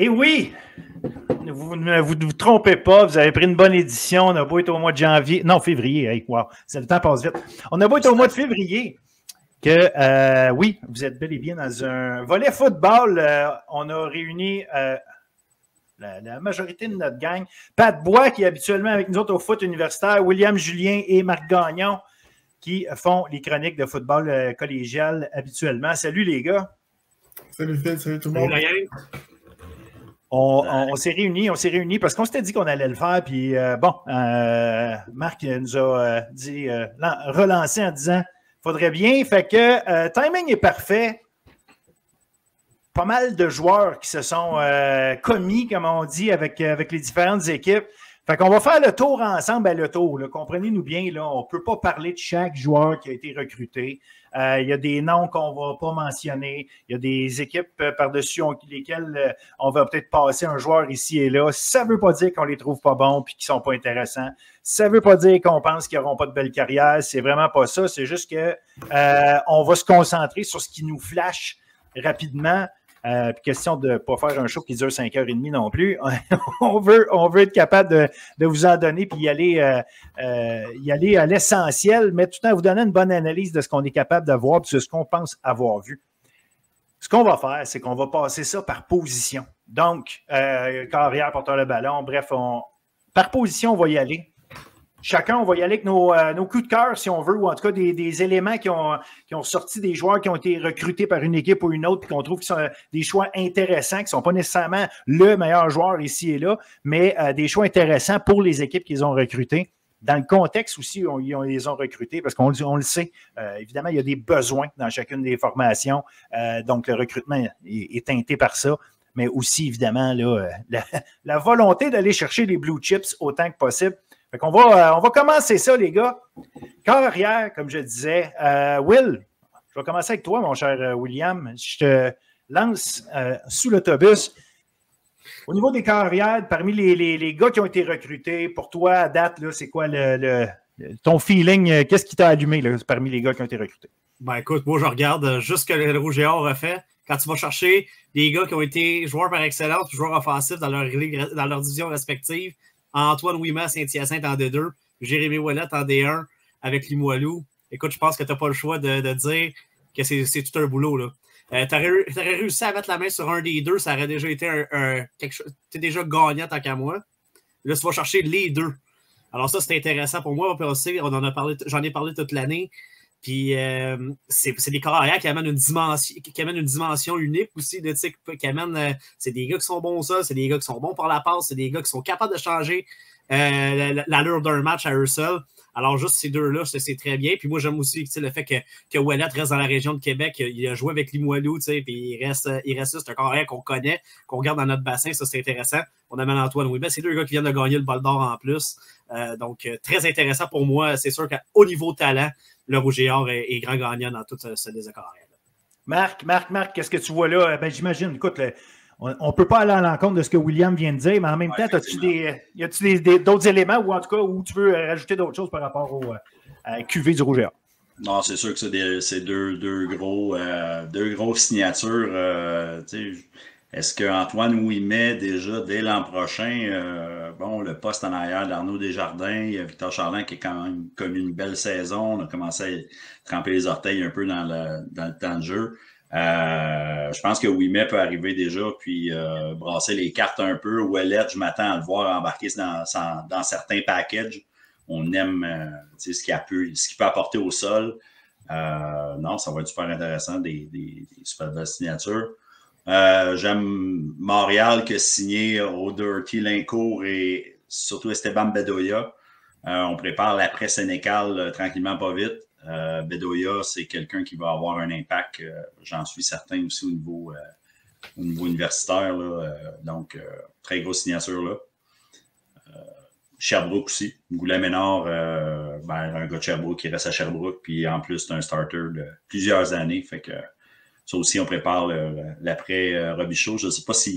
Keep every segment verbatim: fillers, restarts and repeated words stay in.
Et oui, vous ne vous, vous, vous trompez pas, vous avez pris une bonne édition. On a beau être au mois de janvier, non, février, hey, wow, le temps passe vite. On a beau être au mois de février, que euh, oui, vous êtes bel et bien dans un volet football. Euh, on a réuni euh, la, la majorité de notre gang. Pat Bois, qui est habituellement avec nous autres au foot universitaire, William Julien et Marc Gagnon, qui font les chroniques de football euh, collégial habituellement. Salut les gars. Salut Phil, salut tout le monde. Salut. On, on, on s'est réunis, on s'est réunis parce qu'on s'était dit qu'on allait le faire. Puis euh, bon, euh, Marc nous a euh, dit, euh, relancé en disant faudrait bien. Fait que euh, timing est parfait. Pas mal de joueurs qui se sont euh, commis, comme on dit, avec, avec les différentes équipes. Fait qu'on va faire le tour ensemble, ben, le tour. Là, comprenez-nous bien, là, on ne peut pas parler de chaque joueur qui a été recruté. Euh, il y a des noms qu'on ne va pas mentionner. Il y a des équipes euh, par-dessus on, lesquelles euh, on va peut-être passer un joueur ici et là. Ça ne veut pas dire qu'on les trouve pas bons et qu'ils ne sont pas intéressants. Ça ne veut pas dire qu'on pense qu'ils n'auront pas de belle carrière. C'est vraiment pas ça. C'est juste que euh, on va se concentrer sur ce qui nous flash rapidement. Euh, puis question de ne pas faire un show qui dure cinq heures trente non plus. on, veut, on veut être capable de, de vous en donner puis y aller, euh, euh, y aller à l'essentiel, mais tout en vous donnant une bonne analyse de ce qu'on est capable de voir puis de ce qu'on pense avoir vu. Ce qu'on va faire, c'est qu'on va passer ça par position. Donc, euh, carrière, porteur de ballon, bref, on, par position, on va y aller. Chacun, on va y aller avec nos, euh, nos coups de cœur, si on veut, ou en tout cas des, des éléments qui ont, qui ont sorti des joueurs qui ont été recrutés par une équipe ou une autre, puis qu'on trouve qui sont des choix intéressants, qui ne sont pas nécessairement le meilleur joueur ici et là, mais euh, des choix intéressants pour les équipes qu'ils ont recrutées. Dans le contexte aussi, on, on les ont recrutés, parce qu'on on le sait, euh, évidemment, il y a des besoins dans chacune des formations, euh, donc le recrutement est, est teinté par ça. Mais aussi, évidemment, là, la, la volonté d'aller chercher les blue chips autant que possible. Fait qu'on va, euh, on va commencer ça, les gars. Carrière, comme je disais. Euh, Will, je vais commencer avec toi, mon cher euh, William. Je te lance euh, sous l'autobus. Au niveau des carrières, parmi les, les, les gars qui ont été recrutés, pour toi, à date, là, c'est quoi le, le, ton feeling? Qu'est-ce qui t'a allumé là, parmi les gars qui ont été recrutés? Ben écoute, moi, je regarde juste ce que le Rouge et Or a fait. Quand tu vas chercher des gars qui ont été joueurs par excellence, joueurs offensifs dans leur, dans leur division respective, Antoine Ouimet à Saint-Hyacinthe en D deux, Jérémy Ouellette en D un avec Limoilou. Écoute, je pense que tu n'as pas le choix de, de dire que c'est, c'est tout un boulot. Là. Euh, tu aurais réussi à mettre la main sur un des deux, ça aurait déjà été un, un, quelque chose. Tu es déjà gagnant tant qu'à moi. Là, tu vas chercher les deux. Alors, ça, c'est intéressant pour moi. Aussi, on en a parlé, j'en ai parlé toute l'année. Puis, euh, c'est, c'est des carrières qui amènent une dimension, qui amènent une dimension unique aussi. Là, qui amènent, euh, c'est des gars qui sont bons au sol, c'est des gars qui sont bons par la passe, c'est des gars qui sont capables de changer euh, l'allure d'un match à eux seuls. Alors, juste ces deux-là, c'est, c'est très bien. Puis moi, j'aime aussi le fait que, que Ouellette reste dans la région de Québec. Il a joué avec Limoilou, puis il reste, il reste là. C'est un carrière qu'on connaît, qu'on regarde dans notre bassin. Ça, c'est intéressant. On amène Antoine Ouimet. C'est deux gars qui viennent de gagner le bol d'or en plus. Euh, donc, euh, très intéressant pour moi. C'est sûr qu'au niveau talent, le Rouge et Or est, est grand gagnant dans toute cette carrière. Marc, Marc, Marc, qu'est-ce que tu vois là? Ben, j'imagine, écoute, le, on ne peut pas aller à l'encontre de ce que William vient de dire, mais en même ouais, temps, as-tu des, y a-tu des, des, d'autres éléments ou en tout cas où tu veux rajouter d'autres choses par rapport au euh, Q V du Rouge et Or? Non, c'est sûr que c'est, des, c'est deux, deux, gros, euh, deux grosses signatures. Euh, est-ce qu'Antoine Ouimet, déjà, dès l'an prochain, euh, bon, le poste en arrière d'Arnaud Desjardins, il y a Victor Charland qui a quand même connu une belle saison. On a commencé à tremper les orteils un peu dans le, dans le temps de jeu. Euh, je pense que Ouimet peut arriver déjà puis euh, brasser les cartes un peu. Ouellette, je m'attends à le voir embarquer dans, dans certains packages. On aime euh, ce, qu'il peut, ce qu'il peut apporter au sol. Euh, non, ça va être super intéressant, des, des, des super belles signatures. Euh, j'aime Montréal qui a signé O'Doherty, Lincourt et surtout Esteban Bedoya. Euh, on prépare l'après-Sénécal euh, tranquillement, pas vite. Euh, Bedoya, c'est quelqu'un qui va avoir un impact, euh, j'en suis certain aussi au niveau, euh, au niveau universitaire. Là, euh, donc, euh, très grosse signature là. Euh, Sherbrooke aussi. Goulet-Ménard, euh, ben, un gars de Sherbrooke qui reste à Sherbrooke. Puis en plus, c'est un starter de plusieurs années. Fait que ça aussi, on prépare le, l'après euh, Robichaud. Je ne sais pas si.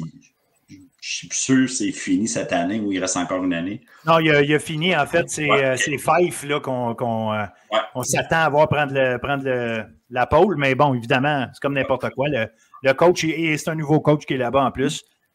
Je suis sûr que c'est fini cette année ou il reste encore une année. Non, il a, il a fini. En fait, c'est, ouais. c'est Fife là, qu'on, qu'on euh, ouais. on s'attend à voir prendre, le, prendre le, la pôle. Mais bon, évidemment, c'est comme n'importe quoi. Le, le coach, et c'est un nouveau coach qui est là-bas en plus.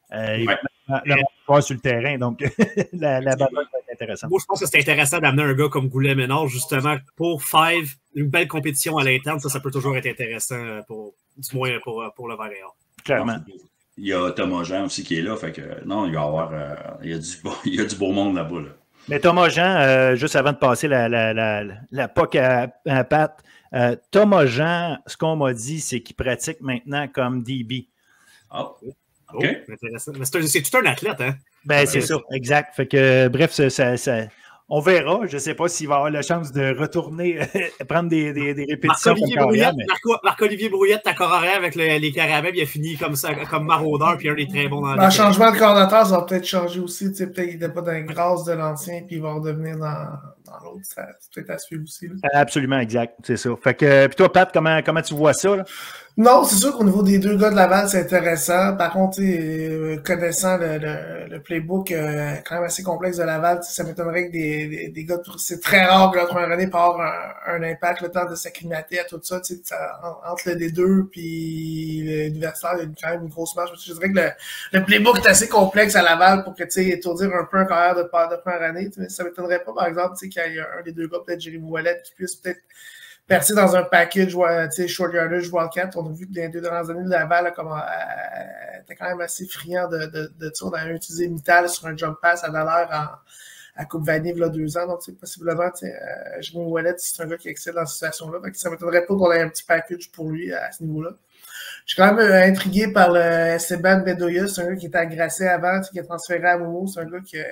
Euh, ouais. Le monde sur le terrain, donc la, la bataille va être intéressante. Moi, je pense que c'est intéressant d'amener un gars comme Goulet-Ménard, justement, pour Five, une belle compétition à l'interne. Ça, ça peut toujours être intéressant, pour, du moins pour, pour le Vert et Or. Clairement. Il y a Thomas Jean aussi qui est là. Fait que non, il va y avoir euh, il, y a du, il y a du beau monde là-bas. Là. Mais Thomas Jean, euh, juste avant de passer la, la, la, la P O C à, à Pat, euh, Thomas Jean, ce qu'on m'a dit, c'est qu'il pratique maintenant comme D B. Ah. Oh. OK. Oh, intéressant. Mais c'est, c'est tout un athlète, hein? Ben, c'est ça, exact. Fait que, bref, ça, ça, ça, on verra. Je ne sais pas s'il va avoir la chance de retourner prendre des, des, des répétitions. Marc-Olivier Brouillette, Marc- Marc-Olivier Brouillette, ta corps arrière avec le, les Carabins, il a fini comme ça, comme maraudeur, puis un des très bons dans le changement de coordinateur, ça va peut-être changer aussi. Peut-être qu'il n'était pas dans la grâce de l'ancien, puis il va redevenir dans, dans l'autre. Ça, c'est peut-être à suivre aussi. Là. Absolument, exact. C'est ça. Fait que, puis toi, Pat, comment, comment tu vois ça? Là? Non, c'est sûr qu'au niveau des deux gars de Laval, c'est intéressant. Par contre, euh, connaissant le, le, le playbook euh, quand même assez complexe de Laval, ça m'étonnerait que des, des, des gars, c'est très rare que la première année par un, un impact, le temps de s'acclimater à tout ça, ça entre le D deux puis l'universitaire, il y a quand même une grosse marche. Je dirais que le, le playbook est assez complexe à Laval pour que, tu sais, étourdir un peu un carrière de, de première année. Mais ça m'étonnerait pas, par exemple, qu'il y ait un des deux gars, peut-être Jérémy Ouellette, qui puisse peut-être percer dans un package, tu sais, short yardage, Wildcat. On a vu que dans les deux dernières années, Laval a comment, euh, était quand même assez friand de, de, de ça. On a utilisé Mittal sur un jump pass à Dallaire en, à Coupe Vanille, il y a deux ans. Donc, possiblement, tu sais, euh, Jérémy Ouellette, c'est un gars qui excelle dans cette situation-là. Donc, ça ne m'étonnerait pas qu'on ait un petit package pour lui à ce niveau-là. Je suis quand même euh, intrigué par le Esteban Bedoya. C'est un gars qui était agressé avant, qui est transféré à Momo. C'est un gars qui, euh,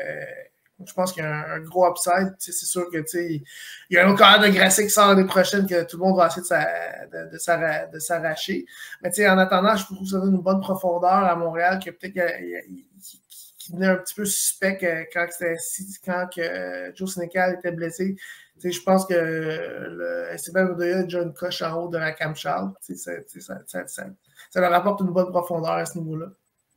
je pense qu'il y a un, un gros upside. C'est sûr que il y a un autre carrière de Grasset qui sort l'année prochaine que tout le monde va essayer de, de, de, de s'arracher. Mais en attendant, je trouve que ça donne une bonne profondeur à Montréal que peut-être qui, qui venait un petit peu suspect que, quand, quand que Joe Sénécal était blessé. T'sais, je pense que le Esteban Bedoya a déjà une coche en haut de la Cam Charles. Ça, ça, ça, ça, ça leur apporte une bonne profondeur à ce niveau-là.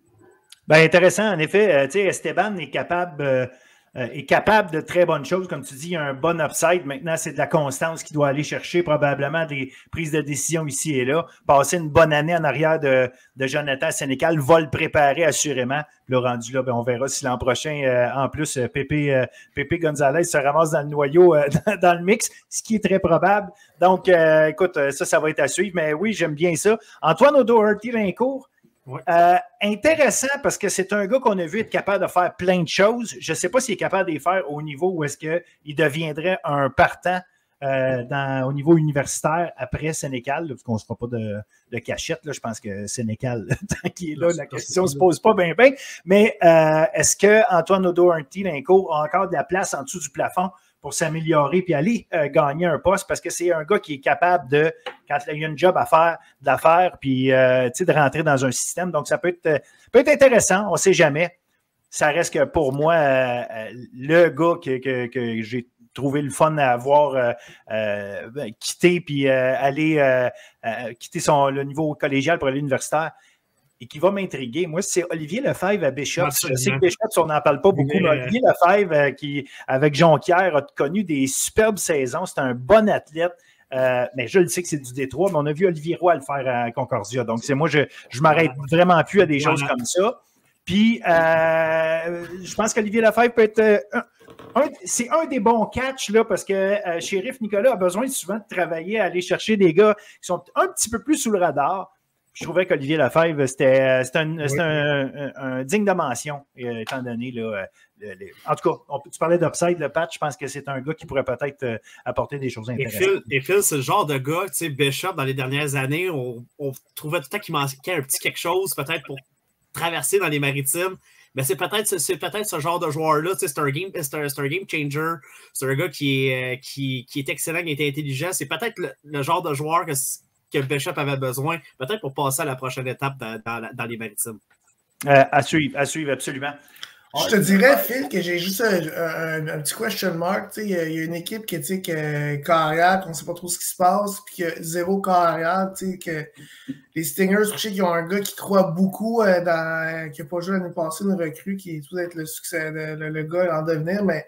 Bien, intéressant. En effet, euh, Esteban est capable, euh, est capable de très bonnes choses. Comme tu dis, il y a un bon upside. Maintenant, c'est de la constance qu'il doit aller chercher, probablement des prises de décision ici et là. Passer une bonne année en arrière de, de Jonathan Sénécal va le préparer assurément. Le rendu là, bien, on verra si l'an prochain, euh, en plus, euh, Pépé, euh, Pépé Gonzalez se ramasse dans le noyau, euh, dans, dans le mix, ce qui est très probable. Donc, euh, écoute, ça, ça va être à suivre. Mais oui, j'aime bien ça. Antoine O'Doherty-Lincourt, ouais. euh, intéressant parce que c'est un gars qu'on a vu être capable de faire plein de choses. Je ne sais pas s'il est capable de les faire au niveau où est-ce qu'il deviendrait un partant Euh, dans, au niveau universitaire après Sénécal, là, parce qu'on ne se fera pas de, de cachette. Là, je pense que Sénécal, tant qu'il est là, la question ne se pose pas bien, bien. Mais euh, est-ce qu'Antoine O'Doherty-Lincourt a encore de la place en dessous du plafond pour s'améliorer puis aller euh, gagner un poste? Parce que c'est un gars qui est capable de, quand il y a une job à faire, de la faire, puis euh, de rentrer dans un système. Donc, ça peut être, peut être intéressant, on ne sait jamais. Ça reste que pour moi, euh, le gars que, que, que j'ai trouver le fun à avoir euh, euh, quitté puis euh, aller euh, euh, quitter son, le niveau collégial pour aller universitaire et qui va m'intriguer. Moi, c'est Olivier Lefebvre à Bishop. Je sais que Bishop, on n'en parle pas beaucoup, mais Olivier Lefebvre, euh, qui, avec Jonquière, a connu des superbes saisons. C'est un bon athlète. Euh, mais je le sais que c'est du Détroit, mais on a vu Olivier Roy le faire à Concordia. Donc, c'est moi, je ne m'arrête vraiment plus à des choses comme ça. Puis, euh, je pense qu'Olivier Lefebvre peut être... Euh, un, Un, c'est un des bons catchs, là, parce que euh, Shérif Nicolas a besoin souvent de travailler à aller chercher des gars qui sont un petit peu plus sous le radar. Je trouvais qu'Olivier Lefebvre, c'était, c'était, un, c'était un, un, un digne de mention, euh, étant donné, là, le, le, en tout cas, on, tu parlais d'upside, le patch, je pense que c'est un gars qui pourrait peut-être euh, apporter des choses intéressantes. Et Phil, et Phil, c'est le genre de gars, tu sais, Bishop, dans les dernières années, on, on trouvait tout le temps qu'il manquait un petit quelque chose, peut-être pour traverser dans les maritimes. Mais c'est peut-être, c'est peut-être ce genre de joueur-là. C'est un game, c'est un, c'est un game changer. C'est un gars qui est, qui, qui est excellent, qui est intelligent. C'est peut-être le, le genre de joueur que, que Bishop avait besoin, peut-être pour passer à la prochaine étape dans, dans, dans les maritimes. Euh, à suivre, à suivre, absolument. Je te dirais, Phil, que j'ai juste un, un, un petit question mark. Il y, y a une équipe qui est carrière, qu'on ne sait pas trop ce qui se passe, puis que zéro carrière. Que les Stingers, je sais qu'ils ont un gars qui croit beaucoup, euh, dans, qui n'a pas joué l'année passée, une recrue, qui est tout être le succès, le, le, le gars en devenir, mais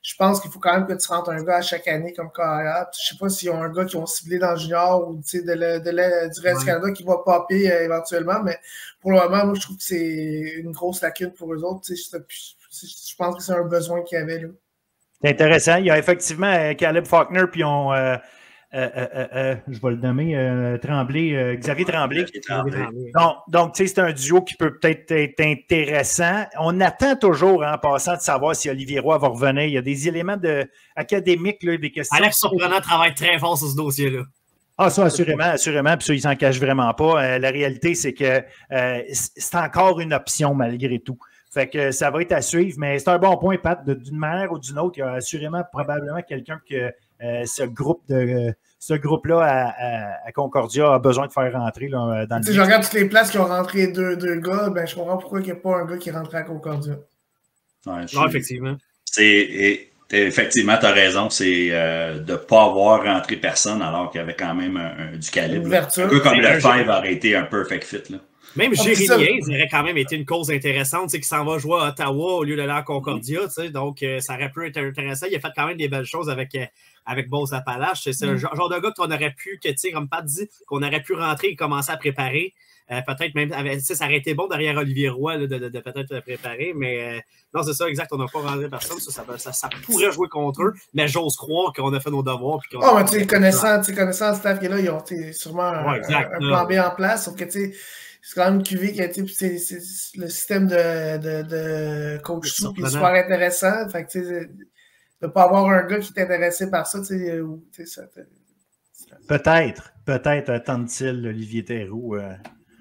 je pense qu'il faut quand même que tu rentres un gars à chaque année comme carrière. Je sais pas s'ils ont un gars qui ont ciblé dans le junior ou de, le, de le, du reste du Canada qui va popper euh, éventuellement, mais pour le moment, moi, je trouve que c'est une grosse lacune pour eux autres. Je, je pense que c'est un besoin qu'il y avait là. C'est intéressant. Il y a effectivement Caleb Faulkner, puis on, euh, euh, euh, euh, je vais le nommer, euh, Tremblay, euh, Xavier Tremblay. Tremblay. Donc, donc tu sais, c'est un duo qui peut peut-être être intéressant. On attend toujours, hein, en passant, de savoir si Olivier Roy va revenir. Il y a des éléments de, académiques, là, des questions. Alex Surprenant travaille très fort sur ce dossier-là. Ah, ça, assurément, assurément. Puis ça, il s'en cache vraiment pas. Euh, la réalité, c'est que euh, c'est encore une option malgré tout. Fait que ça va être à suivre, mais c'est un bon point, Pat. D'une manière ou d'une autre, il y a assurément probablement quelqu'un que euh, ce groupe de euh, ce groupe-là à, à, à Concordia a besoin de faire rentrer là, dans le. Si je regarde toutes les places qui ont rentré deux, deux gars, ben je comprends pourquoi il n'y a pas un gars qui est rentré à Concordia. Ouais, je... Non, effectivement. C'est effectivement, tu as raison, c'est euh, de ne pas avoir rentré personne alors qu'il y avait quand même un, un, du calibre. Un peu comme le Five aurait été un perfect fit. Là. Même ah, Jérémy Hayes aurait quand même été une cause intéressante, qu'il s'en va jouer à Ottawa au lieu d'aller à Concordia. Mm. Donc, euh, ça aurait pu être intéressant. Il a fait quand même des belles choses avec, euh, avec Beauce Appalaches. C'est mm. le genre, genre de gars qu'on aurait pu, que, comme Pat dit, qu'on aurait pu rentrer et commencer à préparer. Euh, peut-être même, avec, ça aurait été bon derrière Olivier Roy là, de, de, de peut-être le préparer, mais euh, non, c'est ça, exact, on n'a pas rentré personne. Ça, ça, ça, ça pourrait jouer contre eux, mais j'ose croire qu'on a fait nos devoirs. Oh, a... mais tu sais, connaissant, connaissant le staff qui est là, ils ont sûrement ouais, exact, un, un plan B en place, sauf que tu sais, c'est quand même une Q V qui a été. C'est, c'est, le système de, de, de coach sous qui est super intéressant. Fait que, tu sais, de ne pas avoir un gars qui est intéressé par ça, tu sais, ou, tu sais, ça. Peut-être, peut-être attend-il Olivier Théroux. Euh...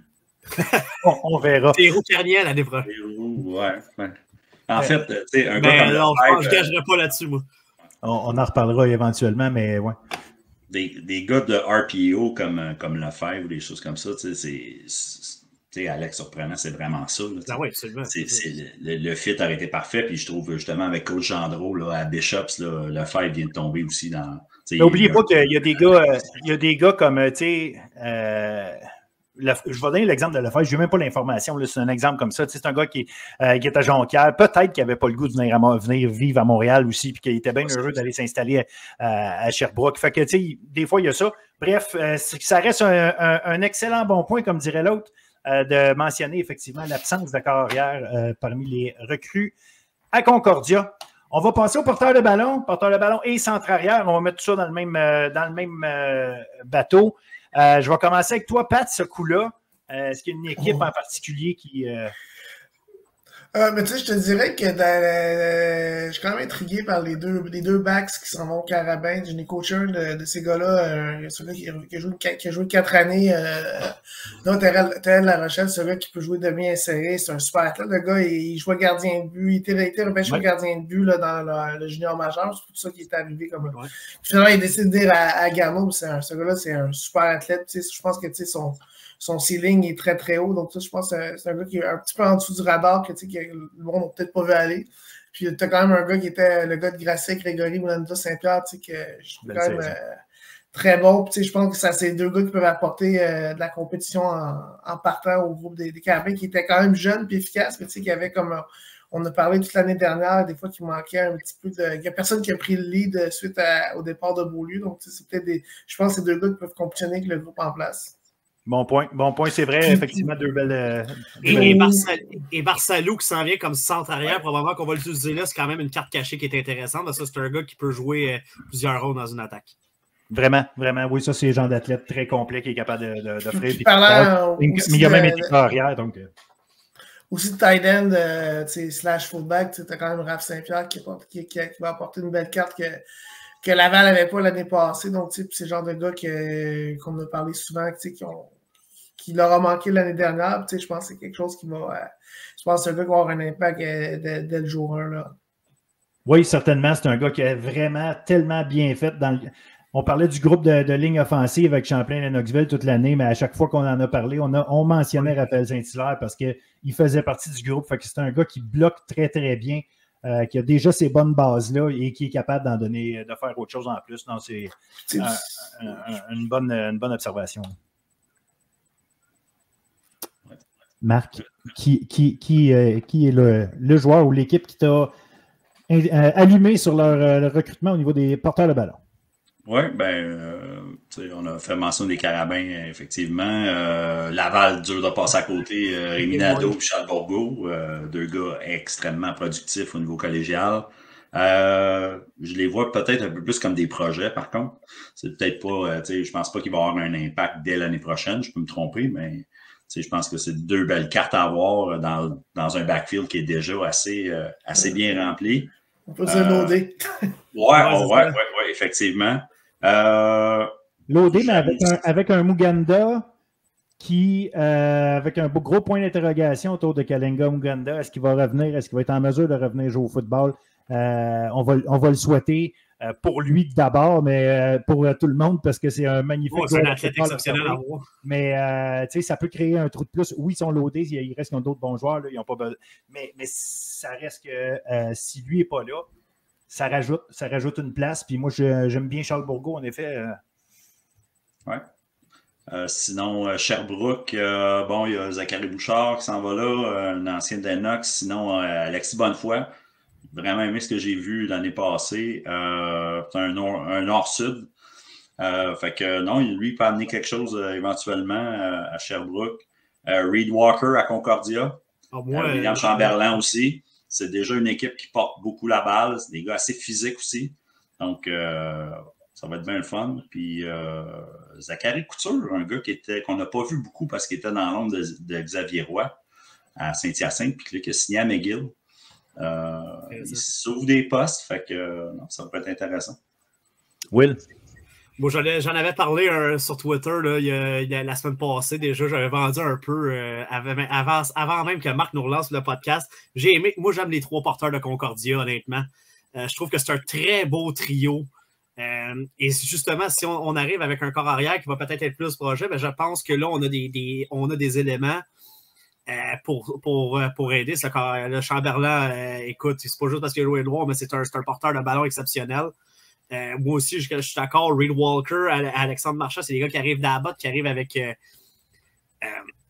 on, on verra. Théroux Carniel l'année prochaine. Théroux, ouais, ouais. En ouais. fait, tu sais, un mais gars comme non, le je ne gagerai pas là-dessus, moi. On, on en reparlera éventuellement, mais ouais. Des, des gars de R P O comme, comme Lefebvre ou des choses comme ça, tu sais, c'est. Alex Surprenant, c'est vraiment ça. Là, ah oui, absolument. C'est, c'est, le, le fit aurait été parfait. Puis je trouve justement avec Coach Gendreau là, à Bishops, là, Lefebvre vient de tomber aussi dans. N'oubliez pas qu'il y a des gars, euh, il y a des gars comme, tu sais, euh, Le, je vais donner l'exemple de Lefebvre. Je n'ai même pas l'information. C'est un exemple comme ça. Tu sais, c'est un gars qui, euh, qui est à Jonquière. Peut-être qu'il n'avait pas le goût de venir, à, venir vivre à Montréal aussi, puis qu'il était bien heureux d'aller s'installer à, à Sherbrooke. Fait que, tu sais, des fois, il y a ça. Bref, euh, ça reste un, un, un excellent bon point, comme dirait l'autre, euh, de mentionner effectivement l'absence de carrière euh, parmi les recrues à Concordia. On va passer au porteur de ballon. Porteur de ballon et centre-arrière. On va mettre tout ça dans le même, euh, dans le même euh, bateau. Euh, je vais commencer avec toi, Pat, ce coup-là. Euh, est-ce qu'il y a une équipe oh. en particulier qui... Euh... Euh, mais tu sais, je te dirais que dans, euh, je suis quand même intrigué par les deux, les deux backs qui s'en vont au Carabin. Je n'ai coaché un de, de ces gars-là, euh, celui qui, qui, a joué, qui a joué quatre années euh, dans Terrell La Rochelle, ce gars qui peut jouer demi-inséré. C'est un super athlète. Le gars, il, il jouait gardien de but. Il était, il était repêché ouais. gardien de but là, dans le, le junior majeur. C'est pour ça qu'il est arrivé comme ouais. Finalement, il a décidé de dire à, à Garneau, c'est un, ce gars-là, c'est un super athlète. Tu sais, je pense que tu sais, son... Son ceiling est très, très haut. Donc, ça, je pense que c'est un gars qui est un petit peu en dessous du radar, que, que le monde n'a peut-être pas vu aller. Puis, tu as quand même un gars qui était le gars de Grasset, Grégory Moulanda Saint-Pierre, que je trouve quand même euh, très bon. Puis, je pense que c'est ces deux gars qui peuvent apporter euh, de la compétition en, en partant au groupe des, des Carabins, qui étaient quand même jeunes et efficaces, mais tu sais, qu'il y avait comme. On a parlé toute l'année dernière, des fois qu'il manquait un petit peu de. Il n'y a personne qui a pris le lead suite à, au départ de Beaulieu. Donc, c'est peut-être des. Je pense que c'est deux gars qui peuvent compétitionner avec le groupe en place. Bon point, bon point, c'est vrai, effectivement, deux belles... Euh, et, et, Barça, et Barcelou qui s'en vient comme centre-arrière, ouais. probablement qu'on va l'utiliser là, c'est quand même une carte cachée qui est intéressante, parce que c'est un gars qui peut jouer euh, plusieurs rôles dans une attaque. Vraiment, vraiment, oui, ça c'est le genre d'athlète très complet qui est capable d'offrir des parlant, mais il y a même été arrière, donc... Aussi de tight end, euh, slash fullback, tu as quand même Raph Saint-Pierre qui, qui, qui, qui va apporter une belle carte que... que Laval n'avait pas l'année passée. Donc, c'est le genre de gars que, qu'on a parlé souvent, qui, ont, qui leur a manqué l'année dernière. Je pense que c'est quelque chose qui va... Euh, je pense que c'est un gars qui va avoir un impact euh, dès, dès le jour un. Là. Oui, certainement. C'est un gars qui a vraiment tellement bien fait. Dans le... On parlait du groupe de, de ligne offensive avec Champlain et Knoxville toute l'année, mais à chaque fois qu'on en a parlé, on, a, on mentionnait Raphaël Saint-Hilaire parce qu'il faisait partie du groupe. Fait que c'est un gars qui bloque très, très bien. Euh, qui a déjà ces bonnes bases-là et qui est capable d'en donner, de faire autre chose en plus. Non, c'est euh, un, un, une, bonne, une bonne observation. Marc, qui, qui, qui, euh, qui est le, le joueur ou l'équipe qui t'a euh, allumés sur leur, euh, leur recrutement au niveau des porteurs de ballon. Oui, ben, euh, on a fait mention des Carabins, effectivement. Euh, Laval, dur de passer à côté. Euh, Rémi Nadeau et Charles Bourgault, euh, deux gars extrêmement productifs au niveau collégial. Euh, je les vois peut-être un peu plus comme des projets, par contre. C'est peut-être pas, euh, tu sais, je pense pas qu'il va avoir un impact dès l'année prochaine. Je peux me tromper, mais je pense que c'est deux belles cartes à avoir dans, dans un backfield qui est déjà assez, euh, assez bien rempli. On peut dire loadé. Euh, ouais, ouais, ouais, ouais, ouais, effectivement. Euh, loadé, mais avec un, avec un Muganda qui, euh, avec un gros point d'interrogation autour de Kalenga Muganda, est-ce qu'il va revenir, est-ce qu'il va être en mesure de revenir jouer au football? Euh, on, va, on va le souhaiter euh, pour lui d'abord, mais euh, pour euh, tout le monde, parce que c'est un magnifique... Oh, c'est un athlète exceptionnel à voir. Mais euh, tu sais, ça peut créer un trou de plus. Oui, ils sont loadés, il reste d'autres bons joueurs, là, ils ont pas besoin. Mais, mais ça reste que euh, si lui n'est pas là, ça rajoute, ça rajoute une place. Puis moi, je, j'aime bien Charles Bourgault, en effet. Euh... Oui. Euh, sinon, euh, Sherbrooke, euh, bon, il y a Zachary Bouchard qui s'en va là, euh, un ancien d'Enox. Sinon, euh, Alexis Bonnefoy. Vraiment aimé ce que j'ai vu l'année passée. Euh, c'est un, nord, un nord-sud. Euh, fait que non, lui, il peut amener quelque chose euh, éventuellement euh, à Sherbrooke. Euh, Reed Walker à Concordia. Oh, moi, euh, William euh, Chamberlain aussi. C'est déjà une équipe qui porte beaucoup la balle. C'est des gars assez physiques aussi. Donc, euh, ça va être bien le fun. Puis, euh, Zachary Couture, un gars qui était, qu'on n'a pas vu beaucoup parce qu'il était dans l'ombre de, de Xavier Roy à Saint-Hyacinthe, puis qui a signé à McGill. Euh, il s'ouvre des postes, fait que non, ça va être intéressant. Will? Bon, j'en, j'en avais parlé euh, sur Twitter là, il y a, il y a, la semaine passée déjà. J'avais vendu un peu euh, avant, avant même que Marc nous relance le podcast. J'ai aimé, moi j'aime les trois porteurs de Concordia, honnêtement. Euh, je trouve que c'est un très beau trio. Euh, et justement, si on, on arrive avec un corps arrière qui va peut-être être plus projet, ben, je pense que là, on a des, des, on a des éléments euh, pour, pour, pour aider. Ce corps, le Chamberlain, euh, écoute, c'est pas juste parce qu'il a joué noir, mais c'est un, c'est un porteur de ballon exceptionnel. Euh, moi aussi, je, je suis d'accord. Reed Walker, Alexandre Marchand, c'est des gars qui arrivent d'Abbott, qui arrivent avec euh, euh,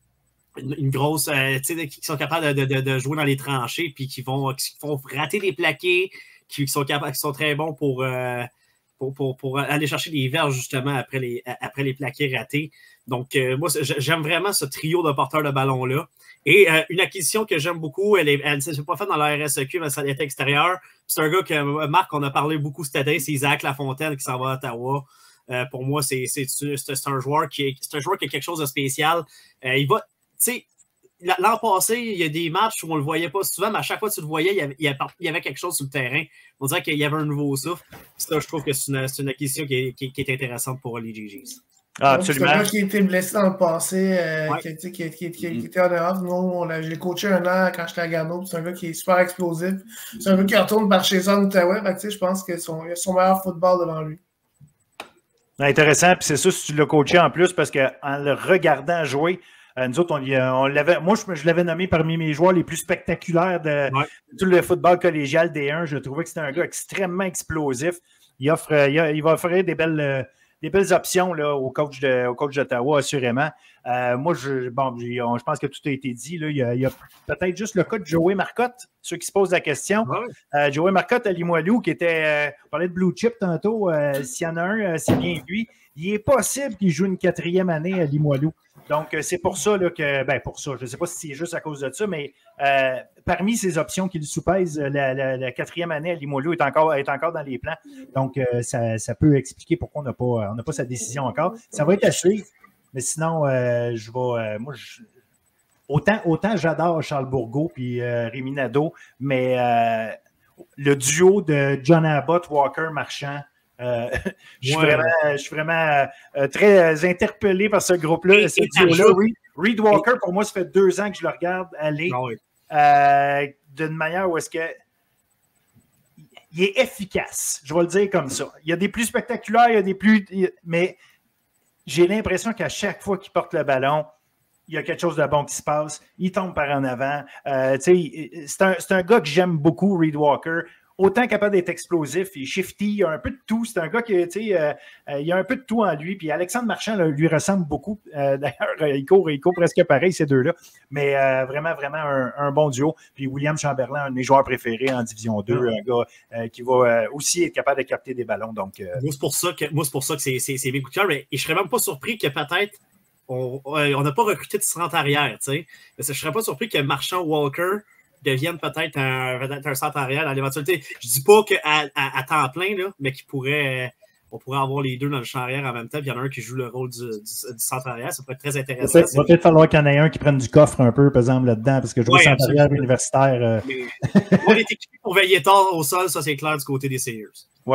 une, une grosse... Euh, tu sais, qui sont capables de, de, de jouer dans les tranchées, puis qui vont, qui vont rater les plaqués, qui sont, capables, qui sont très bons pour, euh, pour, pour, pour aller chercher des verges, justement, après les, après les plaqués ratés. Donc, euh, moi, j'aime vraiment ce trio de porteurs de ballon-là. Et euh, une acquisition que j'aime beaucoup, elle ne s'est pas faite dans la R S E Q, mais ça était extérieur. C'est un gars que, Marc, on a parlé beaucoup cette année, c'est Isaac Lafontaine qui s'en va à Ottawa. Euh, pour moi, c'est, c'est, c'est, c'est, un joueur qui est, c'est un joueur qui a quelque chose de spécial. Euh, il va, tu sais, l'an passé, il y a des matchs où on ne le voyait pas souvent, mais à chaque fois que tu le voyais, il y avait, il y avait quelque chose sur le terrain. On dirait qu'il y avait un nouveau souffle. Ça, je trouve que c'est une, c'est une acquisition qui est, qui, qui est intéressante pour les G Gs. Ah, absolument. C'est un gars qui a été blessé dans le passé, euh, ouais. qui, qui, qui, qui, qui, qui était en Europe. Nous, on a, je l'ai coaché un an quand j'étais à Gano. C'est un gars qui est super explosif. C'est un gars qui retourne par chez eux en Outaouais. Je pense qu'il a son meilleur football devant lui. Intéressant. Puis c'est ça, si tu l'as coaché en plus, parce qu'en le regardant jouer, euh, nous autres, on, on l'avait, moi, je, je l'avais nommé parmi mes joueurs les plus spectaculaires de, ouais. de tout le football collégial D un. Je trouvais que c'était un gars extrêmement explosif. Il, offre, il, a, il va offrir des belles... Euh, des belles options là, au coach de, au coach d'Ottawa, assurément. Euh, moi, je, bon, je pense que tout a été dit. Là. Il y a, il y a peut-être juste le cas de Joey Marcotte, ceux qui se posent la question. Ouais. Euh, Joey Marcotte à Limoilou, qui était, euh, on parlait de Blue Chip tantôt, euh, s'il y en a un, euh, c'est bien lui. Il est possible qu'il joue une quatrième année à Limoilou. Donc, euh, c'est pour ça là, que, ben pour ça, je ne sais pas si c'est juste à cause de ça, mais euh, parmi ces options qu'il soupèse, la, la, la quatrième année à Limoilou est encore, est encore dans les plans. Donc, euh, ça, ça peut expliquer pourquoi on n'a pas, on n'a pas sa décision encore. Ça va être à suivre, mais sinon, euh, je vais, euh, moi, je, autant, autant j'adore Charles Bourgault puis euh, Rémi Nadeau, mais euh, le duo de John Abbott, Walker, Marchand, Euh, je, suis ouais. vraiment, je suis vraiment euh, très interpellé par ce groupe-là, ce duo-là. Reed, Reed Walker, pour moi, ça fait deux ans que je le regarde aller oh oui. euh, d'une manière où est-ce que il est efficace. Je vais le dire comme ça. Il y a des plus spectaculaires, il y a des plus... Mais j'ai l'impression qu'à chaque fois qu'il porte le ballon, il y a quelque chose de bon qui se passe. Il tombe par en avant. Euh, c'est, un, c'est un gars que j'aime beaucoup, Reed Walker. autant capable d'être explosif, il est shifty, il a un peu de tout. C'est un gars qui, tu sais, euh, euh, il a un peu de tout en lui. Puis Alexandre Marchand là, lui ressemble beaucoup. Euh, d'ailleurs, il court, il court presque pareil, ces deux-là. Mais euh, vraiment, vraiment un, un bon duo. Puis William Chamberlain, un de mes joueurs préférés en Division deux, mmh. un gars euh, qui va euh, aussi être capable de capter des ballons. Donc, euh... Moi, c'est pour ça que, moi, c'est pour ça que c'est, c'est, c'est mes coups de cœur. Et je serais même pas surpris que peut-être on n'a pas recruté de centre arrière. Je ne serais pas surpris que Marchand Walker devienne peut-être un, peut-être un centre arrière dans l'éventualité. Je ne dis pas qu'à à, à temps plein, là, mais qu'il pourrait, on pourrait avoir les deux dans le champ arrière en même temps. Puis il y en a un qui joue le rôle du, du, du centre arrière. Ça pourrait être très intéressant. Il va peut-être falloir qu'il y en ait un qui prenne du coffre un peu, par exemple, là-dedans, parce que jouer ouais, centre arrière universitaire. Euh... Mais, on est équipé pour veiller tard au sol, ça c'est clair du côté des Sayers. Oui.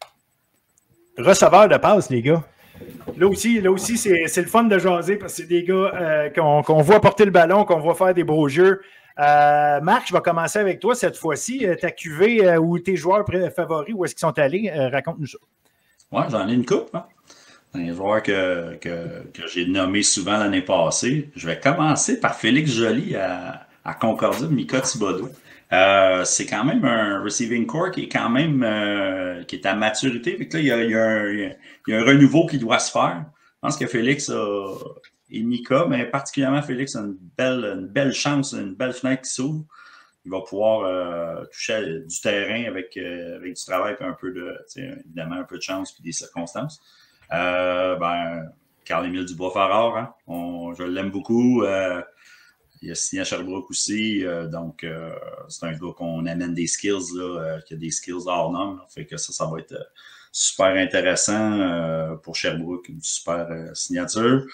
Receveur de passe, les gars. Là aussi, là aussi c'est, c'est le fun de jaser parce que c'est des gars euh, qu'on, qu'on voit porter le ballon, qu'on voit faire des beaux jeux. Euh, Marc, je vais commencer avec toi cette fois-ci. Ta Q V euh, ou tes joueurs favoris, où est-ce qu'ils sont allés? Euh, raconte-nous ça. Oui, j'en ai une coupe. Hein. Un joueur que, que, que j'ai nommé souvent l'année passée. Je vais commencer par Félix Joly à, à Concordia de Mika Thibodeau. Euh, c'est quand même un receiving core qui est quand même euh, qui est à maturité. Fait que là, il y, a, il, y a un, il y a un renouveau qui doit se faire. Je pense que Félix a, et Mika, mais particulièrement Félix a une belle, une belle chance, une belle fenêtre qui s'ouvre. Il va pouvoir euh, toucher du terrain avec, euh, avec du travail et un peu de, évidemment, un peu de chance et des circonstances. Euh, ben, Carl-Émile Dubois-Farrar, hein, on, je l'aime beaucoup. Euh, Il a signé à Sherbrooke aussi, euh, donc euh, c'est un gars qu'on amène des skills, là, euh, qui a des skills hors normes. Là, fait que ça, ça va être euh, super intéressant euh, pour Sherbrooke, une super euh, signature.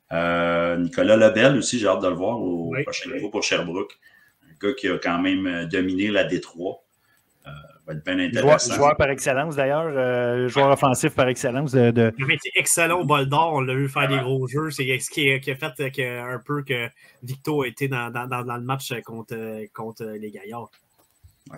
Euh, Nicolas Lebel aussi, j'ai hâte de le voir au oui, prochain oui. niveau pour Sherbrooke. Un gars qui a quand même dominé la D trois. Euh, va être bien intéressant. Joueur, joueur par excellence d'ailleurs, euh, joueur offensif par excellence. De, de... Il avait été excellent au bol d'or, on l'a vu faire ouais. des gros jeux. C'est ce qui a, qui a fait que, un peu que Victo a été dans, dans, dans le match contre, contre les Gaillards. Ouais.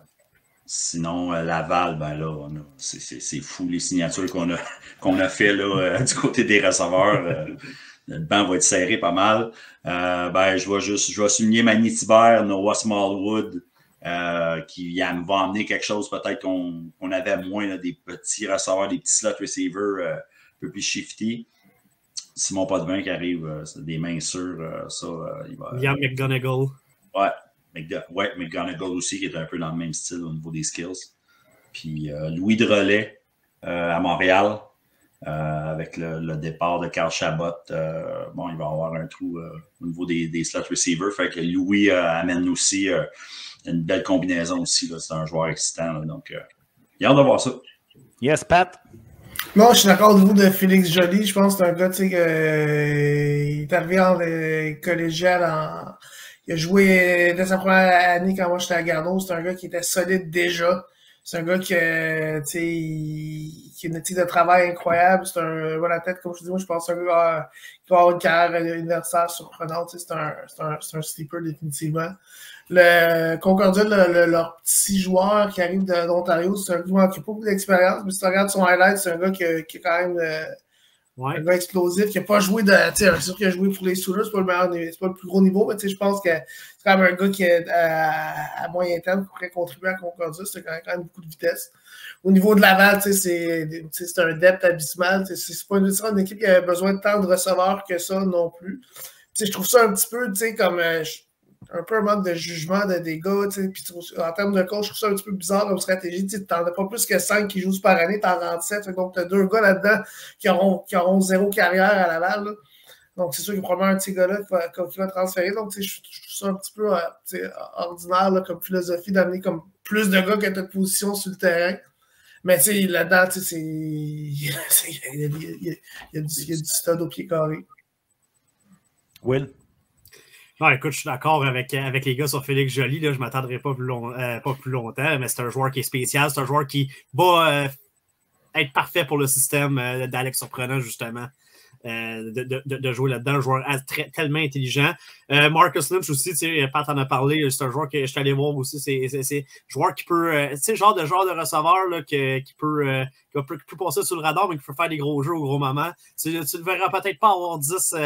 Sinon, euh, Laval, ben là, on a, c'est, c'est, c'est fou les signatures qu'on a, qu'on a fait là, euh, du côté des receveurs. Euh, le banc va être serré pas mal. Euh, ben, je vais juste je vais souligner Manny Thibert, Noah Smallwood. Euh, qui va amener quelque chose peut-être qu'on, qu'on avait moins, là, des petits receveurs, des petits slot receivers euh, un peu plus shifty. Simon Potvin qui arrive, euh, c'est des mains sûres, euh, ça, euh, il va... Liam McGonigal. Ouais, McD- ouais, McGonigal aussi, qui est un peu dans le même style au niveau des skills. Puis euh, Louis Drolet euh, à Montréal, euh, avec le, le départ de Carl Chabot. Euh, bon, il va avoir un trou euh, au niveau des, des slot receivers. Fait que Louis euh, amène aussi... Euh, une belle combinaison aussi. Là. C'est un joueur excitant. Là. Donc, euh, il a hâte de voir ça. Yes, Pat. Non, je suis d'accord au niveau de Félix Joly. Je pense que c'est un gars, tu sais, euh, il est arrivé en euh, collégial. En... Il a joué dès sa première année quand moi j'étais à Garneau. C'est un gars qui était solide déjà. C'est un gars qui, euh, tu sais, qui a une éthique de travail incroyable. C'est un bon à la tête, comme je dis. Moi, je pense que c'est un gars qui va avoir une carrière universitaire surprenante. Tu sais, c'est un, c'est un, c'est un sleeper définitivement. Le Concordia, le, le, leur petit joueur qui arrive de, d'Ontario, c'est un gars qui n'a pas beaucoup d'expérience, mais si tu regardes son highlight, c'est un gars qui, qui est quand même euh, ouais. un gars explosif, qui n'a pas joué de. Tu sais, c'est sûr qu'il a joué pour les Soulers, c'est pas le meilleur, c'est pas le plus gros niveau, mais tu sais, je pense que c'est quand même un gars qui est à, à moyen terme qui pourrait contribuer à Concordia, c'est quand même, quand même beaucoup de vitesse. Au niveau de Laval, tu sais, c'est, c'est un depth abysmal. C'est, c'est pas une, c'est une équipe qui a besoin de tant de receveurs que ça non plus. Tu sais, je trouve ça un petit peu, tu sais, comme. Euh, un peu un manque de jugement de, des gars, tu sais, puis en termes de coach, je trouve ça un petit peu bizarre comme stratégie, tu sais, t'en as pas plus que cinq qui jouent par année, t'en rentres sept, donc t'as deux gars là-dedans qui auront, qui auront zéro carrière à Laval, là. Donc c'est sûr qu'il y a probablement un de ces gars-là qui va, qui va transférer, donc tu sais, je, je trouve ça un petit peu euh, tu sais, ordinaire là, comme philosophie d'amener comme plus de gars qui ont de position sur le terrain, mais tu sais, là-dedans, tu sais, c'est il y a, il y a, il y a, il y a du, il y a du stud au pied carré. Will? Non, écoute, je suis d'accord avec, avec les gars sur Félix Joly. Là, je ne m'attendrai pas plus, long, euh, pas plus longtemps, mais c'est un joueur qui est spécial. C'est un joueur qui va euh, être parfait pour le système euh, d'Alex Surprenant, justement, euh, de, de, de jouer là-dedans. Un joueur très, tellement intelligent. Euh, Marcus Lynch aussi, tu sais, Pat en a parlé, c'est un joueur que je suis allé voir aussi. C'est, c'est, c'est un joueur qui peut, euh, tu sais, genre de genre de receveur là, qui, qui, peut, euh, qui, peut, qui peut passer sur le radar, mais qui peut faire des gros jeux au gros moment. Tu ne le verras peut-être pas avoir dix... Euh,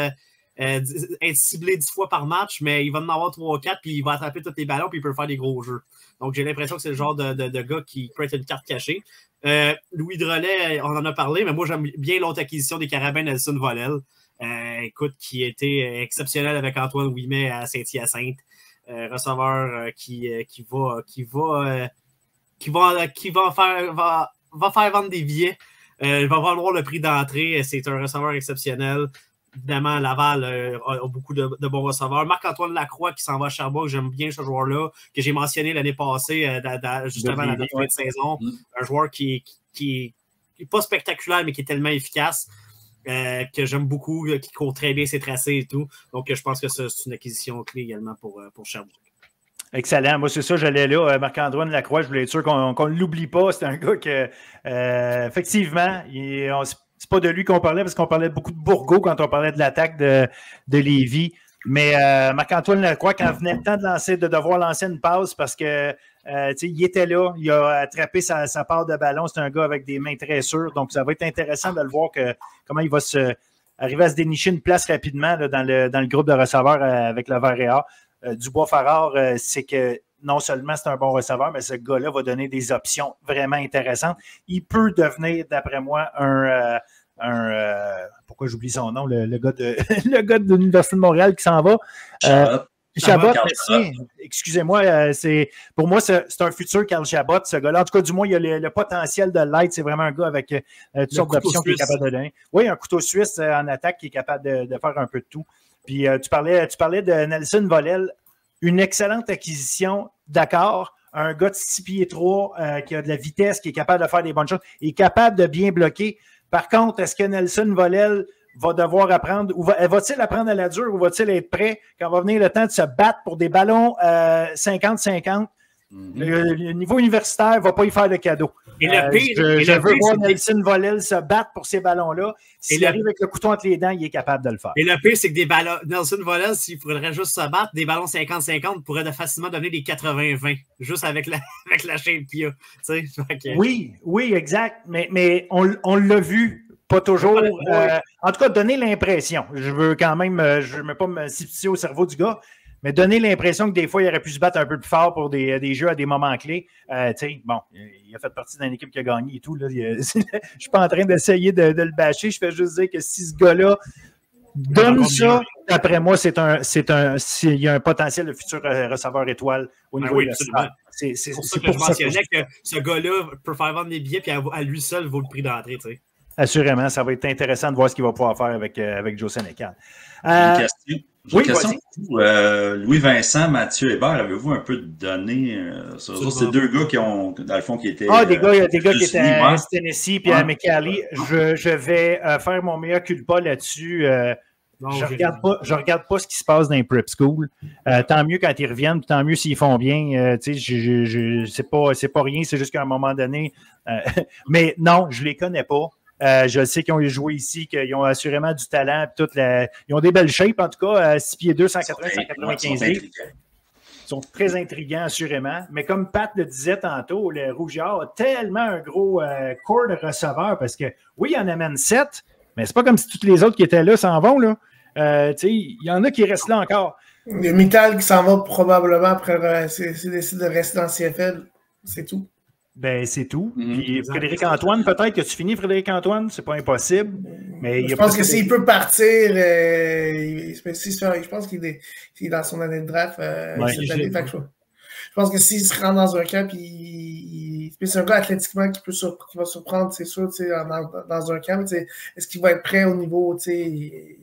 euh, être ciblé dix fois par match, mais il va en avoir trois quatre, puis il va attraper tous les ballons, puis il peut faire des gros jeux. Donc, j'ai l'impression que c'est le genre de, de, de gars qui peut être une carte cachée. Euh, Louis Drolet, on en a parlé, mais moi, j'aime bien l'autre acquisition des Carabins Nelson Volel. Euh, écoute, qui était exceptionnel avec Antoine Ouimet à Saint-Hyacinthe. Euh, receveur euh, qui, euh, qui va, qui va, euh, qui va, qui va faire, va, va faire vendre des billets. Euh, il va valoir le prix d'entrée. C'est un receveur exceptionnel. Évidemment, Laval euh, a, a beaucoup de, de bons receveurs. Marc-Antoine Lacroix qui s'en va à Sherbrooke, j'aime bien ce joueur-là, que j'ai mentionné l'année passée, euh, da, da, juste avant la fin de saison. Mm. Un joueur qui, qui, qui est pas spectaculaire, mais qui est tellement efficace, euh, que j'aime beaucoup, qui court très bien ses tracés et tout. Donc, je pense que c'est une acquisition clé également pour, pour Sherbrooke. Excellent. Moi, c'est ça, j'allais là. Marc-Antoine Lacroix, je voulais être sûr qu'on qu'on ne l'oublie pas. C'est un gars que, euh, effectivement, il, on, c'est pas de lui qu'on parlait parce qu'on parlait beaucoup de Bourgault quand on parlait de l'attaque de, de Lévis. Mais euh, Marc-Antoine Lacroix, quand venait le temps de lancer, de devoir lancer une passe parce que euh, il était là, il a attrapé sa, sa part de ballon. C'est un gars avec des mains très sûres. Donc, ça va être intéressant de le voir que, comment il va se, arriver à se dénicher une place rapidement là, dans, le, dans le groupe de receveurs euh, avec le vert et or. Euh, Dubois-Farrar, euh, c'est que non seulement c'est un bon receveur, mais ce gars-là va donner des options vraiment intéressantes. Il peut devenir, d'après moi, un... Euh, un euh, pourquoi j'oublie son nom, le, le gars de le gars de l'Université de Montréal qui s'en va. Euh, Chabot, merci. Excusez-moi, euh, c'est pour moi, c'est, c'est un futur Carl Chabot, ce gars-là. En tout cas, du moins, il a le, le potentiel de l'être. C'est vraiment un gars avec euh, toutes sortes d'options qu'il est capable de donner. Oui, un couteau suisse euh, en attaque qui est capable de, de faire un peu de tout. Puis euh, tu parlais, tu parlais de Nelson Volel, une excellente acquisition, d'accord. Un gars de six pieds trois euh, qui a de la vitesse, qui est capable de faire des bonnes choses, il est capable de bien bloquer. Par contre, est-ce que Nelson Volel va devoir apprendre, ou va, va-t-il apprendre à la dure, ou va-t-il être prêt quand va venir le temps de se battre pour des ballons euh, cinquante cinquante? Mm-hmm. Le, le niveau universitaire ne va pas y faire de cadeau. Et le pire, euh, je, et je le veux pire, voir Nelson Volel se battre pour ces ballons-là. S'il le... arrive avec le couteau entre les dents, il est capable de le faire. Et le pire, c'est que des ballons, Nelson Volel, s'il faudrait juste se battre, des ballons cinquante cinquante pourraient de facilement donner des quatre-vingts vingt, juste avec la, avec la chaîne Pia. Tu sais, que... Oui, oui, exact. Mais, mais on, on l'a vu. Pas toujours. Euh, en tout cas, donner l'impression. Je veux quand même, je ne veux pas me substituer au cerveau du gars, mais donner l'impression que des fois, il aurait pu se battre un peu plus fort pour des, des jeux à des moments clés. Euh, tu sais, bon, il a fait partie d'une équipe qui a gagné et tout. Là. Je ne suis pas en train d'essayer de, de le bâcher. Je fais juste dire que si ce gars-là donne ça, d'après moi, c'est un, c'est un, c'est, il y a un potentiel de futur receveur étoile au niveau ah oui, de la c'est, c'est, pour c'est ça que pour je ça mentionnais que, que ce gars-là peut faire vendre des billets puis à, à lui seul vaut le prix d'entrée. Tu sais. Assurément, ça va être intéressant de voir ce qu'il va pouvoir faire avec, euh, avec Joe Sénécal. Euh, une question. J'ai oui, une question pour vous. Euh, Louis-Vincent, Mathieu Hébert, avez-vous un peu de données euh, sur ça? C'est deux gars qui ont, dans le fond, qui étaient. Ah, des gars, euh, des gars qui étaient à Tennessee puis ouais. à McAllee. Je, je vais euh, faire mon meilleur culpa là-dessus. Euh, non, je ne regarde pas, je regarde pas ce qui se passe dans les prep school. Euh, tant mieux quand ils reviennent, tant mieux s'ils font bien. Euh, tu sais, je, je, je, c'est pas, c'est pas rien, c'est juste qu'à un moment donné. Euh, mais non, je les connais pas. Euh, je sais qu'ils ont joué ici, qu'ils ont assurément du talent. Toute la... Ils ont des belles shapes, en tout cas, six pieds deux, cent quatre-vingts, cent quatre-vingt-quinze livres. Ils sont très intriguants, assurément. Mais comme Pat le disait tantôt, le Rougeard a tellement un gros euh, corps de receveurs parce que, oui, il en amène sept, mais c'est pas comme si tous les autres qui étaient là s'en vont. Là. Euh, il y en a qui restent là encore. Il y a Mittal qui s'en va probablement après s'il décide de rester dans C F L. C'est tout. Ben, c'est tout. Mm-hmm. Puis Frédéric-Antoine, peut-être que tu finis, Frédéric-Antoine, c'est pas impossible. Mais il je pense que s'il peut partir, euh, il, je pense qu'il est, il est dans son année de draft. Euh, ouais, cette année, fait que je, je pense que s'il se rend dans un camp, puis il, il, c'est un gars athlétiquement qui, peut sur, qui va surprendre, c'est sûr, dans, dans un camp. Est-ce qu'il va être prêt au niveau, tu sais,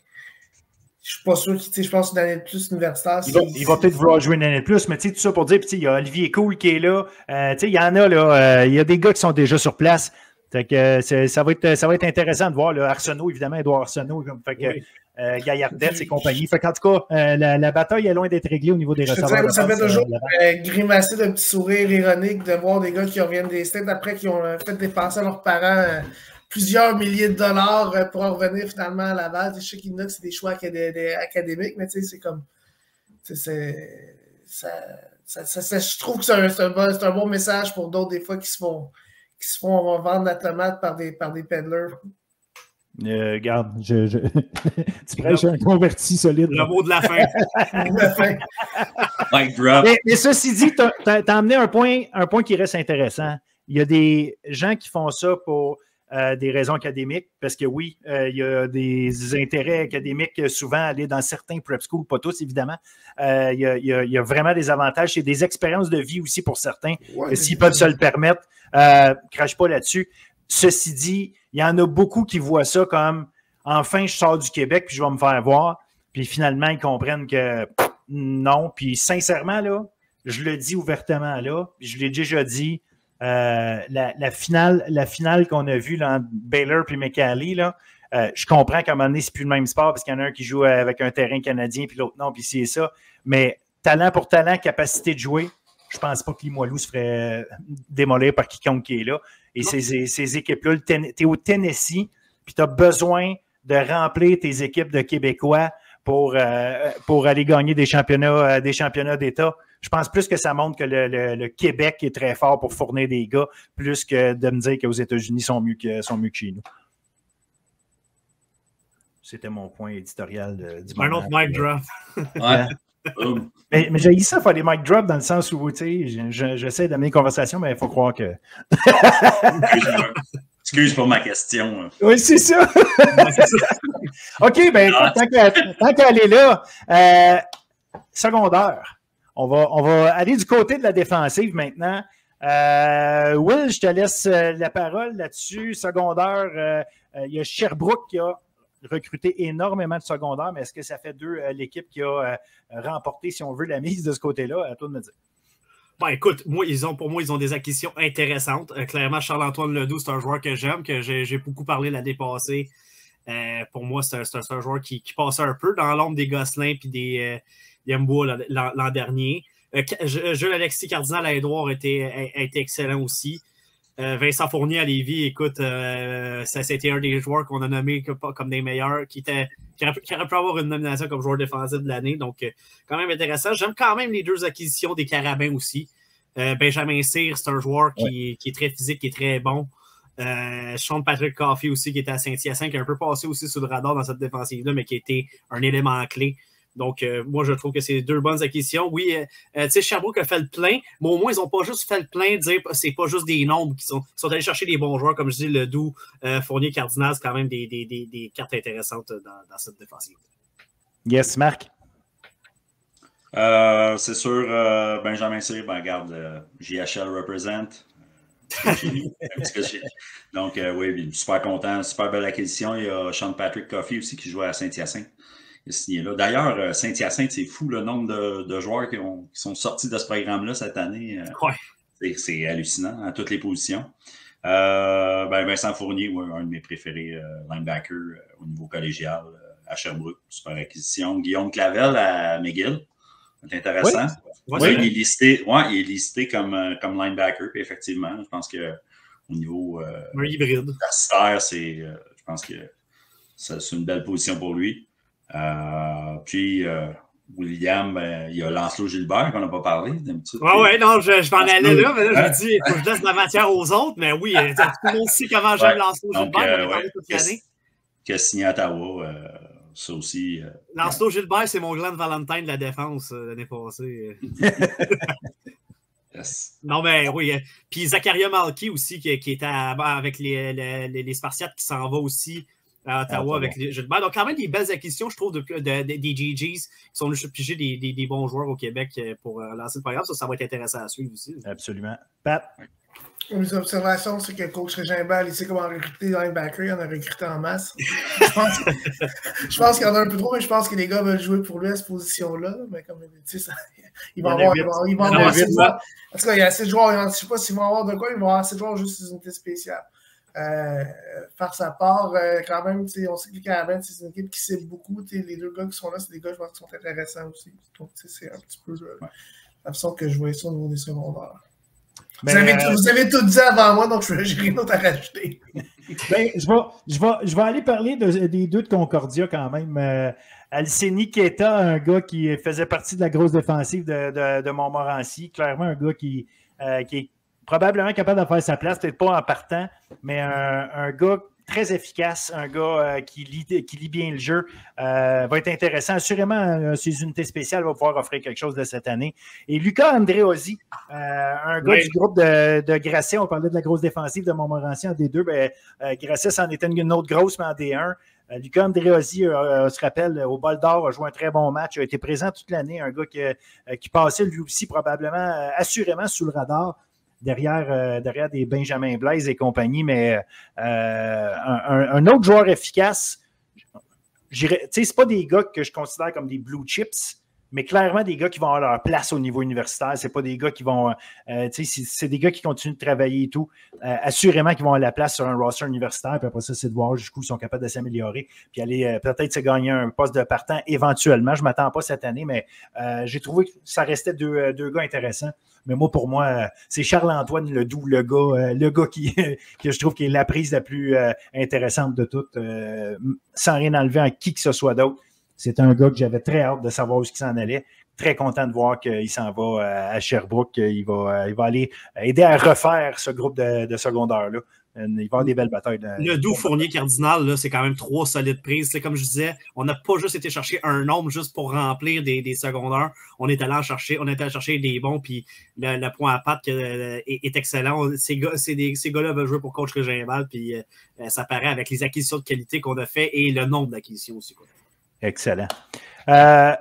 je suis pas sûr qu'il, je pense une année de plus universitaire. Il va, il va peut-être vouloir jouer une année de plus, mais tu sais, tout ça pour dire, puis il y a Olivier Cool qui est là. Euh, tu sais, il y en a, là, euh, il y a des gars qui sont déjà sur place. Fait que euh, ça va être, ça va être intéressant de voir, là, Arsenault, évidemment, Edouard Arsenault, fait que, oui. euh, Gaillardette et compagnie. Fait qu'en tout cas, euh, la, la bataille est loin d'être réglée au niveau des receveurs. Ça fait toujours euh, grimacer d'un petit sourire ironique de voir des gars qui reviennent des States après, qui ont euh, fait dépenser leurs parents euh, plusieurs milliers de dollars pour en revenir finalement à Laval. Je sais qu'il y en a que c'est des choix académiques, mais tu sais, c'est comme. C'est, ça, ça, ça, ça, je trouve que c'est un, c'est, un bon, c'est un bon message pour d'autres, des fois, qui se font, qui se font vendre la tomate par des, par des peddlers. Euh, regarde, je, je... tu prêches un converti solide. Le mot de la fin. Le mot de la fin. Mic drop. Mais, mais ceci dit, tu as, as amené un point, un point qui reste intéressant. Il y a des gens qui font ça pour euh, des raisons académiques, parce que oui, euh, il y a des intérêts académiques souvent à aller dans certains prep schools, pas tous évidemment. Euh, il, y a, il, y a, il y a vraiment des avantages. C'est des expériences de vie aussi pour certains. Ouais, s'ils peuvent se le permettre, euh, crache pas là-dessus. Ceci dit, il y en a beaucoup qui voient ça comme « enfin, je sors du Québec puis je vais me faire voir ». Puis finalement, ils comprennent que pff, non. Puis sincèrement, là, je le dis ouvertement là, puis je l'ai déjà dit, euh, la, la finale, la finale qu'on a vue là, entre Baylor et McCallie, là, euh, je comprends qu'à un moment donné, c'est plus le même sport parce qu'il y en a un qui joue avec un terrain canadien puis l'autre non, puis c'est ça. Mais talent pour talent, capacité de jouer, je pense pas que Limoilou se ferait démolir par quiconque qui est là. Et ces, ces équipes-là, tu es au Tennessee, puis tu as besoin de remplir tes équipes de Québécois pour, euh, pour aller gagner des championnats, euh, des championnats d'État. Je pense plus que ça montre que le, le, le Québec est très fort pour fournir des gars, plus que de me dire qu'aux États-Unis sont mieux que, sont mieux que chez nous. C'était mon point éditorial de, du moment. Un autre mic drop. Ouais. Mais, mais j'ai dit ça, il faut des mic drop dans le sens où, tu sais, j'essaie d'amener une conversation, mais il faut croire que... Excuse pour ma question. Oui, c'est ça. OK, bien, tant qu'elle est là, euh, secondaire, on va, on va aller du côté de la défensive maintenant. Euh, Will, je te laisse la parole là-dessus. Secondaire, euh, il y a Sherbrooke qui a recruté énormément de secondaires, mais est-ce que ça fait deux euh, l'équipe qui a euh, remporté, si on veut, la mise de ce côté-là? À toi de me dire. Bon, écoute, moi, ils ont, pour moi, ils ont des acquisitions intéressantes. Euh, clairement, Charles-Antoine Ledoux, c'est un joueur que j'aime, que j'ai beaucoup parlé l'année passée. Euh, pour moi, c'est un, un, un joueur qui, qui passait un peu dans l'ombre des Gosselin et des euh, Mboa l'an dernier. Euh, Jules Alexis Cardinal à Édouard était, a, a été excellent aussi. Euh, Vincent Fournier à Lévis, écoute, euh, ça c'était un des joueurs qu'on a nommé comme des meilleurs, qui, était, qui, aurait, qui aurait pu avoir une nomination comme joueur défensif de l'année. Donc, euh, quand même intéressant. J'aime quand même les deux acquisitions des Carabins aussi. Euh, Benjamin Cyr, c'est un joueur qui, ouais. qui est très physique, qui est très bon. Euh, Sean Patrick Coffey aussi, qui était à Saint-Hyacinthe, qui a un peu passé aussi sous le radar dans cette défensive-là, mais qui était un élément clé. Donc, euh, moi, je trouve que c'est deux bonnes acquisitions. Oui, euh, euh, tu sais, Sherbrooke a fait le plein, mais au moins, ils n'ont pas juste fait le plein de dire c'est pas juste des nombres qui sont, qui sont allés chercher des bons joueurs, comme je dis, Ledoux, euh, Fournier, Cardinal, c'est quand même des, des, des, des cartes intéressantes dans, dans cette défensive. Yes, Marc? Euh, c'est sûr, euh, Benjamin Cyr, ben regarde, euh, J H L represent. Donc, euh, oui, super content, super belle acquisition. Il y a Sean Patrick Coffey aussi qui jouait à Saint-Hyacinthe. Il a signé là. D'ailleurs, Saint-Hyacinthe, c'est fou le nombre de, de joueurs qui, ont, qui sont sortis de ce programme-là cette année. Ouais. C'est hallucinant à toutes les positions. Euh, ben Vincent Fournier, ouais, un de mes préférés, euh, linebacker euh, au niveau collégial euh, à Sherbrooke. Super acquisition. Guillaume Clavel à McGill. C'est intéressant. Oui. Ouais, Oui. il, est listé, ouais, il est listé comme, comme linebacker. Puis effectivement, je pense que au niveau euh, un hybride. universitaire, c'est, euh, je pense que c'est une belle position pour lui. Euh, puis euh, William, ben, il y a Lancelot Gilbert qu'on n'a pas parlé d'habitude. Oui, oui, non, je, je m'en allais là, mais là, je me dis, il faut que je laisse la matière aux autres, mais oui, tout le monde sait comment j'aime ouais. Lancelot Gilbert, euh, on a parlé ouais. toute l'année. Qui a signé à Ottawa, euh, ça aussi. Euh, Lancelot Gilbert, c'est mon Glenn Valentine de la défense euh, l'année passée. Yes. Non, mais oui. Puis Zakaria Malky aussi, qui, qui était à, avec les, les, les Spartiates, qui s'en va aussi à Ottawa ah, avec les Gilbert. Donc, quand même, des belles acquisitions, je trouve, de, de, de, des G Gs qui sont venus piger des, des, des bons joueurs au Québec pour euh, lancer le programme. Ça, ça va être intéressant à suivre aussi. Absolument. Pat? Mes observations, c'est que le coach Régimbal, il sait comment recruter des linebackers. Il en a recruté en masse. Je pense, je pense qu'il y en a un peu trop, mais je pense que les gars veulent jouer pour lui à cette position-là. Mais comme tu sais, il va avoir, il va, il va avoir assez de joueurs. En tout cas, il y a assez de joueurs. Je ne sais pas s'ils vont avoir de quoi, il va avoir assez de joueurs juste des unités spéciales. Euh, faire sa part, euh, quand même, on sait que les Carabins, c'est une équipe qui cible beaucoup. Les deux gars qui sont là, c'est des gars, je pense, qui sont intéressants aussi. Donc, c'est un petit peu euh, la façon que je voyais ça au niveau des secondaires. Vous, ben, avez, euh... vous avez tout dit avant moi, donc je n'ai rien d'autre à rajouter. Ben, je, vais, je, vais, je vais aller parler de, des deux de Concordia quand même. Euh, Alceni Keita, un gars qui faisait partie de la grosse défensive de, de, de Montmorency. Clairement, un gars qui, euh, qui est probablement capable de faire sa place, peut-être pas en partant, mais un, un gars très efficace, un gars euh, qui, lit, qui lit bien le jeu. Euh, va être intéressant. Assurément, euh, ses unités spéciales vont pouvoir offrir quelque chose de cette année. Et Luca Andreozzi, euh, un gars oui. du groupe de, de Grasset, on parlait de la grosse défensive de Montmorency en D deux, ben, euh, Grasset, c'en était une, une autre grosse, mais en D un. Euh, Luca Andreozzi, euh, on se rappelle, au Bol d'Or, a joué un très bon match, a été présent toute l'année, un gars qui, euh, qui passait lui aussi probablement, euh, assurément sous le radar. Derrière, euh, derrière des Benjamin Blaise et compagnie, mais euh, un, un autre joueur efficace, tu sais, c'est pas des gars que je considère comme des blue chips, mais clairement des gars qui vont avoir leur place au niveau universitaire. C'est pas des gars qui vont, euh, tu sais, c'est des gars qui continuent de travailler et tout. Euh, assurément qu'ils vont avoir la place sur un roster universitaire, puis après ça, c'est de voir jusqu'où ils sont capables de s'améliorer, puis aller euh, peut-être se gagner un poste de partant éventuellement. Je ne m'attends pas cette année, mais euh, j'ai trouvé que ça restait deux, deux gars intéressants. Mais moi, pour moi, c'est Charles-Antoine Ledoux, le gars, euh, le gars qui, que je trouve qui est la prise la plus euh, intéressante de toutes, euh, sans rien enlever à qui que ce soit d'autre. C'est un gars que j'avais très hâte de savoir où il s'en allait. Très content de voir qu'il s'en va à Sherbrooke. Il va, il va aller aider à refaire ce groupe de, de secondaire-là. Il va y avoir des belles batailles. De, le Doux Fournier Cardinal, c'est quand même trois solides prises. C'est comme je disais, on n'a pas juste été chercher un nombre juste pour remplir des, des secondaires. On est allé en chercher, on est allé chercher des bons, puis le, le point à patte est, est excellent. Ces gars, des, ces gars-là veulent jouer pour coach Régional, puis euh, ça paraît avec les acquisitions de qualité qu'on a fait et le nombre d'acquisitions aussi. Quoi. Excellent. Euh,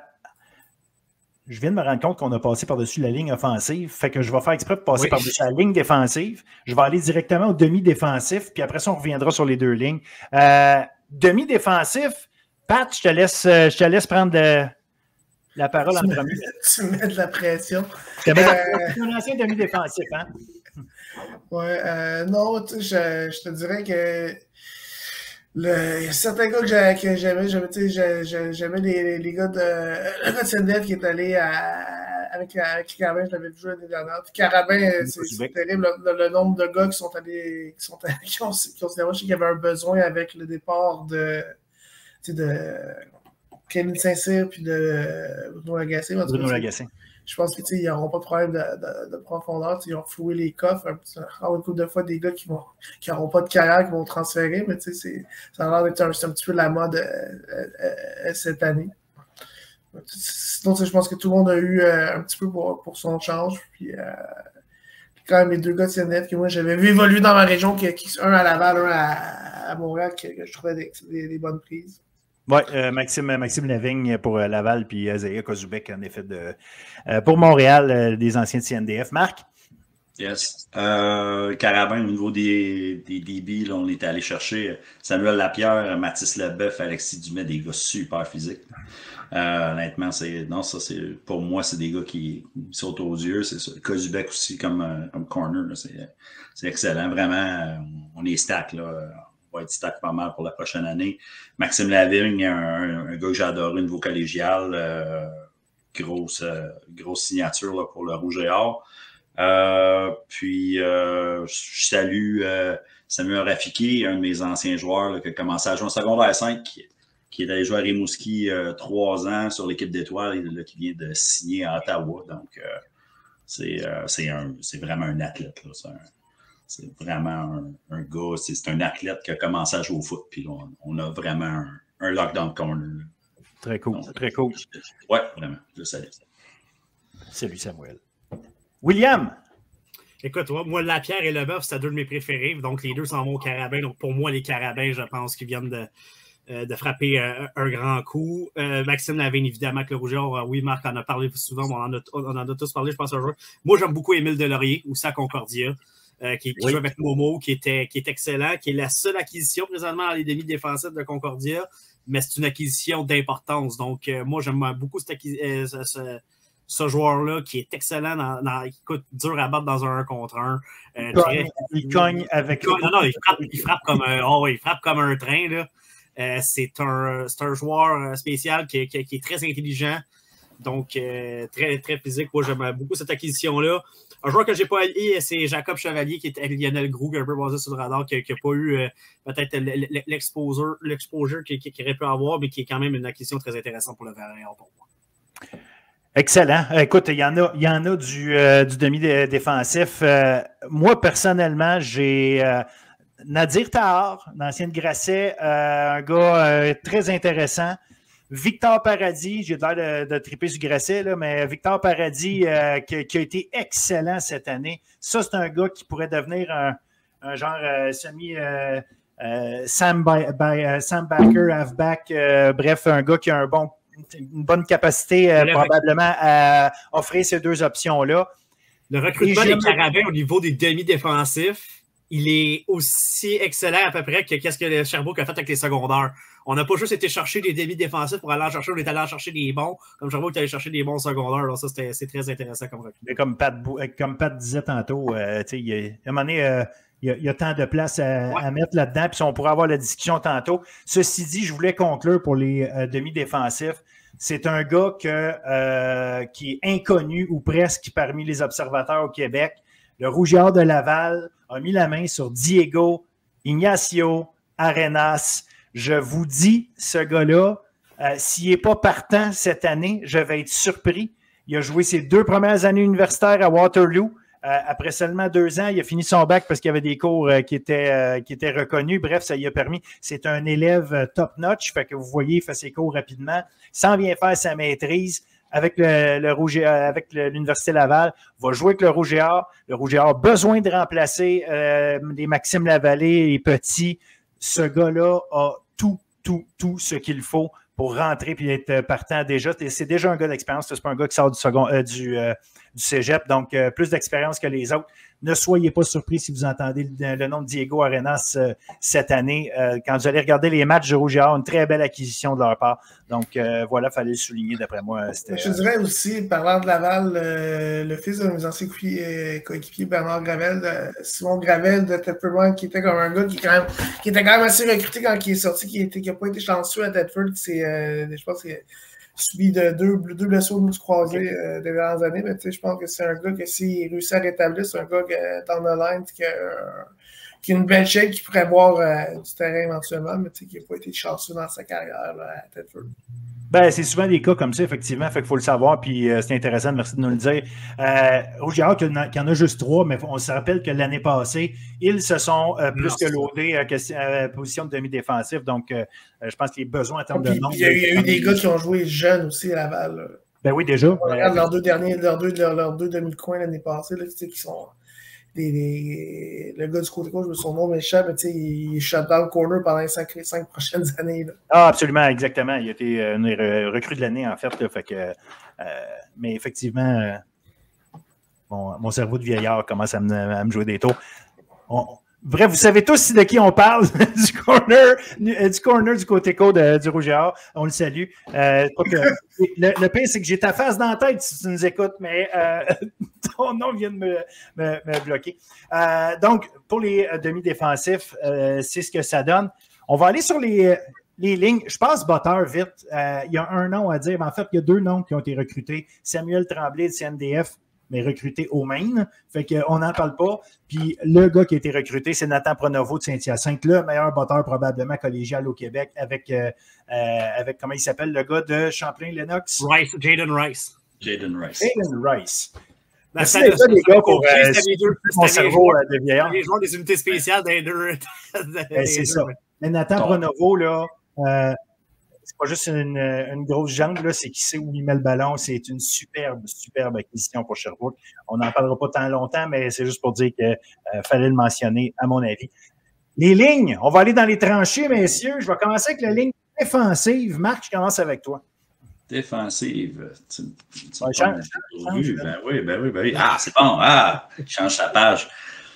je viens de me rendre compte qu'on a passé par-dessus la ligne offensive. Fait que je vais faire exprès de passer oui. par-dessus la ligne défensive. Je vais aller directement au demi-défensif, puis après ça, on reviendra sur les deux lignes. Euh, demi-défensif, Pat, je te laisse, je te laisse prendre de, la parole tu en premier. Tu mets de la pression. Tu es euh... un ancien demi-défensif, hein? Oui, euh, non, je, je te dirais que Le, il y a certains gars que j'aimais, j'aimais, j'aimais les, les gars de, le gars de C N D F qui est allé à, avec, avec Carabin, je l'avais vu l'année dernière. Puis Carabin, c'est terrible, le, le nombre de gars qui sont allés, qui sont allés, qui ont, qui ont je sais qu'il y avait un besoin avec le départ de, tu sais, de Kevin Saint-Cyr puis de Bruno Lagacé. Bruno Lagacé. Je pense qu'ils n'auront pas de problème de, de, de profondeur. Ils ont floué les coffres. Encore une couple de fois, des gars qui n'auront qui pas de carrière, qui vont transférer, mais ça a l'air d'être un, un petit peu la mode euh, euh, cette année. Sinon, je pense que tout le monde a eu euh, un petit peu pour, pour son change. Puis, euh, puis quand même, les deux gars de C N F que moi, j'avais vu évoluer dans ma région, qui, qui, un à Laval, un à, à Montréal, que, que je trouvais des, des, des bonnes prises. Oui, euh, Maxime, Maxime Lavigne pour euh, Laval, puis Zaya Kozubek, en effet, de, euh, pour Montréal, euh, des anciens de C N D F. Marc? Yes. Euh, Carabin, au niveau des, des D B, là, on est allé chercher Samuel Lapierre, Mathis Leboeuf, Alexis Dumais, des gars super physiques. Euh, honnêtement, c'est non, ça, c'est pour moi, c'est des gars qui sautent aux yeux. C'est ça. Kozubek aussi, comme, comme corner, c'est excellent. Vraiment, on est stack, là. Va être stack pas mal pour la prochaine année. Maxime Lavigne, un, un, un gars que j'ai adoré au niveau collégial, euh, grosse, euh, grosse signature là, pour le Rouge et Or. Euh, puis, euh, je salue euh, Samuel Rafiki, un de mes anciens joueurs là, qui a commencé à jouer en secondaire cinq, qui, qui est allé jouer à Rimouski euh, trois ans sur l'équipe d'étoiles, qui vient de signer à Ottawa. Donc, euh, c'est euh, vraiment un athlète. Là, c'est un, C'est vraiment un, un gars, c'est un athlète qui a commencé à jouer au foot. Puis on, on a vraiment un, un lockdown corner. Là. Très cool. Donc, très cool. Oui, vraiment. Je salue. Salut Samuel. William. Écoute, moi, Lapierre et Leboeuf, c'est deux de mes préférés. Donc, les deux s'en vont au Carabin. Donc, pour moi, les Carabins, je pense qu'ils viennent de, euh, de frapper euh, un grand coup. Euh, Maxime Lavigne, évidemment, avec le Rouge et Or. Oui, Marc en a parlé souvent. On en a, on en a tous parlé, je pense, un jour. Moi, j'aime beaucoup Émile Delaurier, aussi à Concordia. Euh, qui, qui oui. joue avec Momo, qui, était, qui est excellent, qui est la seule acquisition présentement dans les demi-défensifs de Concordia, mais c'est une acquisition d'importance. Donc, euh, moi, j'aime beaucoup cette euh, ce, ce, ce joueur-là qui est excellent, dans, dans, qui coûte dur à battre dans un un contre un. Euh, il, très, il cogne avec... Il cogne, non, non, il frappe, il frappe, comme, un, oh, il frappe comme un train. Là. Euh, c'est un, un joueur spécial qui, qui, qui est très intelligent, donc euh, très, très physique. Moi, j'aime beaucoup cette acquisition-là. Un joueur que je n'ai pas allié, c'est Jacob Chevalier, qui est avec Lionel Groux, qui est un peu basé sur le radar, qui n'a pas eu euh, peut-être l'exposure qu'il qui, qui aurait pu avoir, mais qui est quand même une acquisition très intéressante pour le Variant pour moi. Excellent. Écoute, il y en a, il y en a du, euh, du demi-défensif. Euh, moi, personnellement, j'ai... Euh, Nadir Tahar, l'ancien de Grasset, euh, un gars euh, très intéressant. Victor Paradis, j'ai l'air de, de triper sur Grasset, là, mais Victor Paradis euh, qui, qui a été excellent cette année. Ça, c'est un gars qui pourrait devenir un, un genre euh, semi euh, euh, Sam, by, by, uh, Sam Backer, halfback, euh, bref, un gars qui a un bon, une bonne capacité euh, probablement à offrir ces deux options-là. Le recrutement des Carabins au niveau des demi-défensifs, il est aussi excellent à peu près que qu'est-ce que le Sherbrooke a fait avec les secondaires. On n'a pas juste été chercher des demi-défensifs pour aller en chercher, on est allé en chercher des bons, comme Sherbrooke est allé chercher des bons secondaires. Alors ça, c'est très intéressant comme recrutement. Comme Pat, comme Pat disait tantôt, euh, il y a, à un moment donné, euh, il, y a, il y a tant de place à, ouais. à mettre là-dedans, puis on pourra avoir la discussion tantôt. Ceci dit, je voulais conclure pour les euh, demi-défensifs. C'est un gars que, euh, qui est inconnu ou presque parmi les observateurs au Québec. Le Rouge et Or de Laval a mis la main sur Diego Ignacio Arenas. Je vous dis, ce gars-là, euh, s'il n'est pas partant cette année, je vais être surpris. Il a joué ses deux premières années universitaires à Waterloo. Euh, après seulement deux ans, il a fini son bac parce qu'il y avait des cours euh, qui, étaient, euh, qui étaient reconnus. Bref, ça lui a permis. C'est un élève euh, top-notch. Fait que vous voyez, il fait ses cours rapidement. S'en vient faire sa maîtrise avec le, le Rouge et, euh, avec l'Université Laval. Va jouer avec le Rouge et Or. Le Rouge et Or a besoin de remplacer euh, les Maxime Lavallée, les petits. Ce gars-là a tout, tout, tout ce qu'il faut pour rentrer et être partant déjà. C'est déjà un gars d'expérience. C'est pas un gars qui sort du, second, euh, du, euh, du cégep, donc euh, plus d'expérience que les autres. Ne soyez pas surpris si vous entendez le, le nom de Diego Arenas euh, cette année. Euh, quand vous allez regarder les matchs de Rouge et Or, une très belle acquisition de leur part. Donc euh, voilà, il fallait le souligner d'après moi. Je dirais aussi, parlant de Laval, euh, le fils de mes anciens coéquipiers, Bernard Gravel, euh, Simon Gravel de Thetford, qui était comme un gars qui, quand même, qui était quand même assez recruté quand il est sorti, qui n'a pas été chanceux à Thetford, qui euh, je pense qu'il a subi de deux, deux blessures du croisé euh, des dernières années, mais je pense que c'est un gars que s'il réussit à rétablir, c'est un gars que, dans le line qui a, euh, qui a une belle shape, qui pourrait voir euh, du terrain éventuellement, mais qui n'a pas été chanceux dans sa carrière là, à Thetford. Ben, c'est souvent des cas comme ça, effectivement, fait qu'il faut le savoir, puis euh, c'est intéressant, merci de nous le dire. Euh, Rouge et Or, qu'il y en a juste trois, mais on se rappelle que l'année passée, ils se sont euh, plus non, que loadés à euh, position de demi-défensif, donc euh, je pense qu'il y a besoin en termes puis, de nombre. Il y a, il y a eu des gars qui ont joué jeunes aussi à Laval. Là. Ben oui, déjà. On regarde leurs deux derniers, leurs deux, leurs, leurs deux demi-coins l'année passée, là, qui sont... Des, des, le gars du côté gauche, son nom m'échappe, mais il shut down le corner pendant les cinq, cinq prochaines années. Là. Ah, absolument, exactement. Il a été une recrue de l'année, en fait. Là, fait que, euh, mais effectivement, euh, mon, mon cerveau de vieillard commence à me, à me jouer des tours. On, bref, vous savez tous de qui on parle, du corner du, du corner du côté côte du Rouge et Or. On le salue. Euh, que, le, le pire, c'est que j'ai ta face dans la tête si tu nous écoutes, mais euh, ton nom vient de me, me, me bloquer. Euh, donc, pour les euh, demi-défensifs, euh, c'est ce que ça donne. On va aller sur les, les lignes. Je passe Butter vite. Euh, il y a un nom à dire. Mais en fait, il y a deux noms qui ont été recrutés. Samuel Tremblay de C N D F, mais recruté au Maine. Fait qu'on n'en parle pas. Puis le gars qui a été recruté, c'est Nathan Pronovo de Saint-Hyacinthe, le meilleur botteur probablement collégial au Québec avec, euh, euh, avec comment il s'appelle, le gars de Champlain-Lennox? Rice, Jaden Rice. Jaden Rice. Jaden Rice. Ben, ça, ça, les gars pour euh, les deux, mon cerveau joueurs, de vieillard. Les joueurs des unités spéciales des deux. Ben, c'est ça. Mais Nathan oh. Pronovo, là, euh, c'est pas juste une, une grosse jambe, c'est qu'il sait où il met le ballon. C'est une superbe, superbe acquisition pour Sherbrooke. On n'en parlera pas tant longtemps, mais c'est juste pour dire qu'il euh, fallait le mentionner, à mon avis. Les lignes, on va aller dans les tranchées, messieurs. Je vais commencer avec la ligne défensive. Marc, je commence avec toi. Défensive. Tu, tu ouais, change, change, ben oui, ben oui, ben oui. Ah, c'est bon. Ah, change sa page.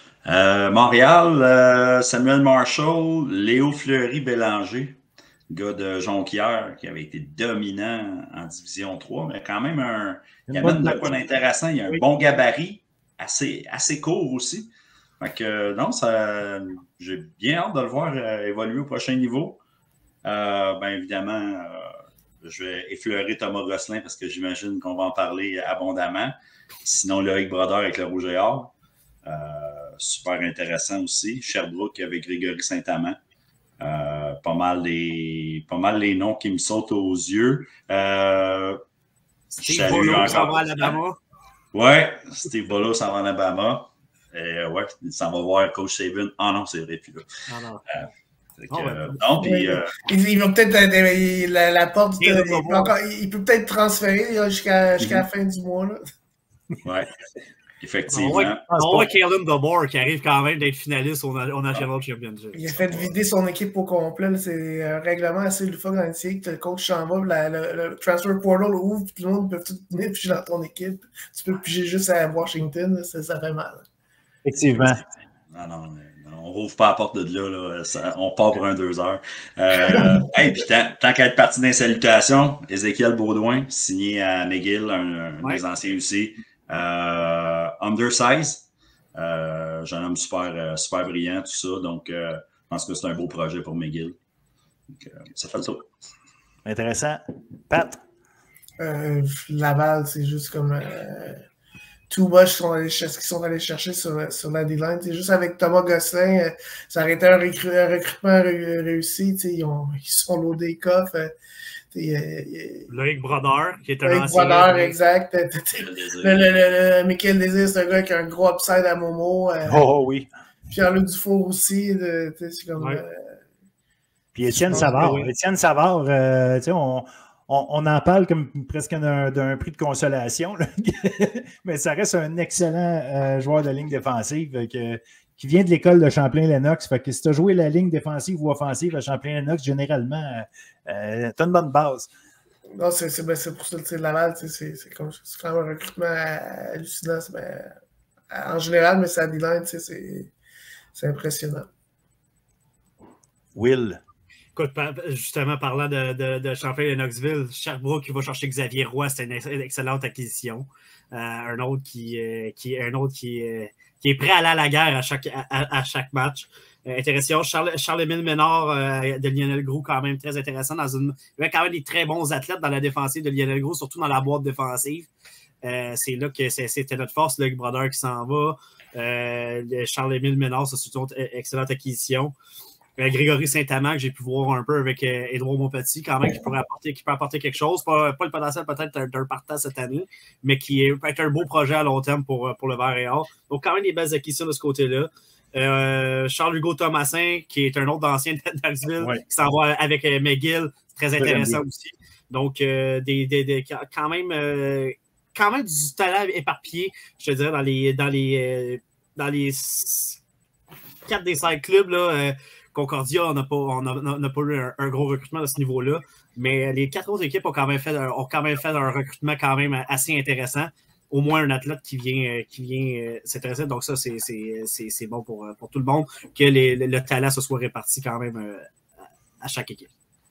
Euh, Montréal, euh, Samuel Marshall, Léo Fleury-Bélanger, gars de Jonquière qui avait été dominant en Division trois, mais quand même un. Il amène de quoi d'intéressant. Il a un oui. bon gabarit, assez, assez court aussi. Fait que non, ça, j'ai bien hâte de le voir euh, évoluer au prochain niveau. Euh, bien évidemment, euh, je vais effleurer Thomas Gosselin parce que j'imagine qu'on va en parler abondamment. Sinon, Loïc Brodeur avec le Rouge et Or. Euh, super intéressant aussi. Sherbrooke avec Grégory Saint-Amand. Euh, pas, mal les, pas mal les noms qui me sautent aux yeux. Euh, Steve Bolo s'en va à Alabama. Oui, Steve Bolo s'en va à Alabama. Et, ouais, il s'en va voir Coach Saban. Ah non, c'est vrai, puis là. Ah non. Euh, que, oh, ouais. euh, non, puis, euh, il, il va peut-être euh, la, la porte, il, il, peut encore, il peut peut-être transférer jusqu'à jusqu'à mm-hmm. la fin du mois. Là. Ouais, effectivement. On voit Kalen DeBoer qui arrive quand même d'être finaliste au, au National Championship. Il a fait vider son équipe au complet. C'est un règlement assez loufoque dans l'N C A A que le coach s'en va, la, le, le transfer portal ouvre, puis tout le monde peut tout venir piger dans ton équipe. Tu peux piger juste à Washington, là, ça, ça fait mal. Effectivement. Non, non, on rouvre pas la porte de là, là. Ça, on part pour un deux heures. Euh, hey, puis tant, tant qu'à être parti dans les salutations, Ézéchiel Baudouin, signé à McGill, un, un ouais. des anciens aussi. Euh, undersize, euh, jeune homme super, super brillant, tout ça. Donc, euh, je pense que c'est un beau projet pour McGill. Donc, euh, ça fait le tour. Intéressant. Pat? Euh, Laval, c'est juste comme... Euh... Tout much ce qu'ils sont allés chercher sur, sur la D-line. Juste avec Thomas Gosselin, ça aurait été un, recru un recrutement réussi. Ils, ont, ils se sont loadés les coffres. Loïc Brodeur, qui est un Loïc ancien. Brodeur, exact. Le, le, le, le Michael Désir, c'est un gars qui a un gros upside à Momo. Euh, oh, oui. Pierre-Luc Dufour aussi. C'est comme. Ouais. Euh, Puis Étienne Savard. Oui. Étienne Savard, euh, tu sais, on. On, on en parle comme presque d'un prix de consolation, là. Mais ça reste un excellent euh, joueur de ligne défensive que, qui vient de l'école de Champlain-Lennox. Fait que si tu as joué la ligne défensive ou offensive à Champlain-Lennox, généralement, euh, tu as une bonne base. Non, c'est ben, pour ça que Laval, c'est quand même un recrutement hallucinant. Ben, en général, mais ça a des lines, c'est impressionnant. Will. Écoute, justement, parlant de, de, de Champlain-Lennoxville, Sherbrooke qui va chercher Xavier Roy, c'est une, une excellente acquisition. Euh, un autre qui, euh, qui, un autre qui, euh, qui est prêt à aller à la guerre à chaque, à, à chaque match. Euh, intéressant. Charles, Charles-Émile Ménard euh, de Lionel Groulx, quand même très intéressant. Dans une, il y avait quand même des très bons athlètes dans la défensive de Lionel Groulx, surtout dans la boîte défensive. Euh, c'est là que c'était notre force, Loïc Brodeur qui s'en va. Euh, Charles-Émile Ménard, c'est une excellente acquisition. Grégory Saint-Amand, que j'ai pu voir un peu avec euh, Édouard Montpetit, quand même, qui pourrait apporter, qui peut apporter quelque chose. Pas, pas le potentiel peut-être d'un partant cette année, mais qui est, peut être un beau projet à long terme pour, pour le Vert et Or. Donc, quand même, des belles acquisitions de ce côté-là. Euh, Charles-Hugo Thomasin, qui est un autre ancien de Knoxville, ouais. qui s'en va avec euh, McGill. C'est très intéressant aussi. Donc, euh, des, des, des, quand même, euh, quand même du talent éparpillé, je te dirais, dans les, dans les, euh, dans les quatre des cinq clubs, là. Euh, Concordia, on n'a pas, on a, on a pas eu un, un gros recrutement à ce niveau-là, mais les quatre autres équipes ont quand même fait, ont quand même fait un recrutement quand même assez intéressant. Au moins un athlète qui vient, qui vient s'intéresser. Donc ça, c'est bon pour, pour tout le monde, que les, le, le talent se soit réparti quand même à chaque équipe.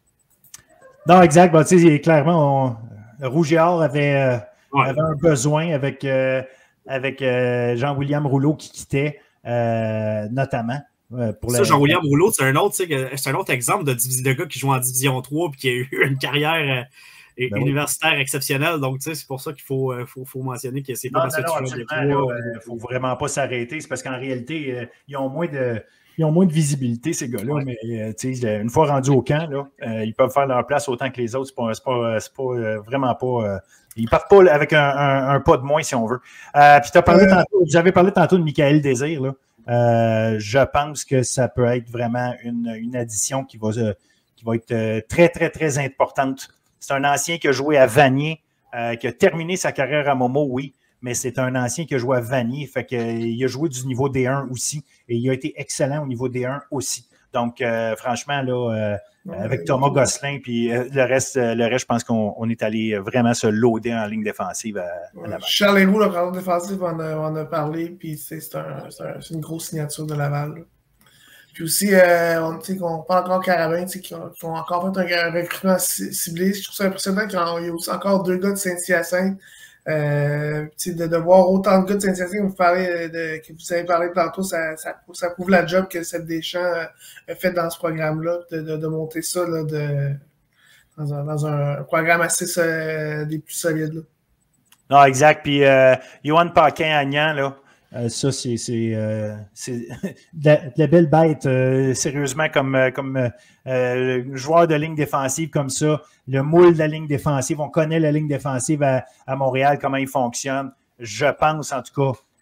Non, exact. Bon, tu sais, clairement, on, le Rouge et Or avait, euh, ouais. avait un besoin avec, euh, avec euh, Jean-William Rouleau qui quittait, euh, notamment. Ouais, pour ça, la... Jean-William Rouleau, c'est un, autre, un autre exemple de, de gars qui joue en Division trois et qui a eu une carrière euh, ben universitaire oui. exceptionnelle. Donc, c'est pour ça qu'il faut, faut, faut mentionner que c'est pas parce que tu joues des trois. Il ne faut vraiment pas s'arrêter. C'est parce qu'en réalité, euh, ils, ont moins de, ils ont moins de visibilité, ces gars-là. Ouais. Mais euh, une fois rendus au camp, là, euh, ils peuvent faire leur place autant que les autres. C'est pas, pas, pas euh, vraiment pas. Euh, ils partent pas avec un, un, un pas de moins, si on veut. Euh, puis tu as parlé tantôt, j'avais parlé tantôt de Michael Désir, là. Euh, je pense que ça peut être vraiment une, une addition qui va, euh, qui va être euh, très, très, très importante. C'est un ancien qui a joué à Vanier, euh, qui a terminé sa carrière à Momo, oui, mais c'est un ancien qui a joué à Vanier, fait qu'il a joué du niveau D un aussi, et il a été excellent au niveau D un aussi. Donc, euh, franchement, là, euh, ouais, avec Thomas Gosselin, puis euh, le reste, euh, le reste, je pense qu'on est allé vraiment se loader en ligne défensive à, ouais, à Laval. Charles Héroux, le président défensif, on a, on a parlé, puis c'est un, un, une grosse signature de Laval. Là. Puis aussi, euh, on, on parle encore Carabin, qui ont, qui ont encore fait un, un recrutement ciblé. Je trouve ça impressionnant qu'il y a aussi encore deux gars de Saint-Hyacinthe. Euh, de, de voir autant de gars de Saint-Hyacinthe que vous, parlez de, que vous avez parlé tantôt, ça, ça, ça prouve la job que Seb Deschamps a fait dans ce programme-là, de, de, de monter ça là, de, dans, un, dans un programme assez euh, des plus solides. Là. Non, exact. Puis, euh, Johan Paquin-Agnan, là, euh, ça, c'est euh, de, la, de la belle bête, euh, sérieusement, comme, comme euh, joueur de ligne défensive comme ça, le moule de la ligne défensive, on connaît la ligne défensive à, à Montréal, comment il fonctionne. Je pense, en tout cas,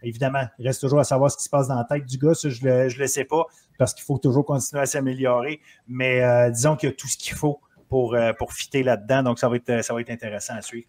Évidemment, il reste toujours à savoir ce qui se passe dans la tête du gars. Ça, je ne le, le sais pas parce qu'il faut toujours continuer à s'améliorer. Mais euh, disons qu'il y a tout ce qu'il faut pour, euh, pour fitter là-dedans. Donc, ça va être, ça va être intéressant à suivre.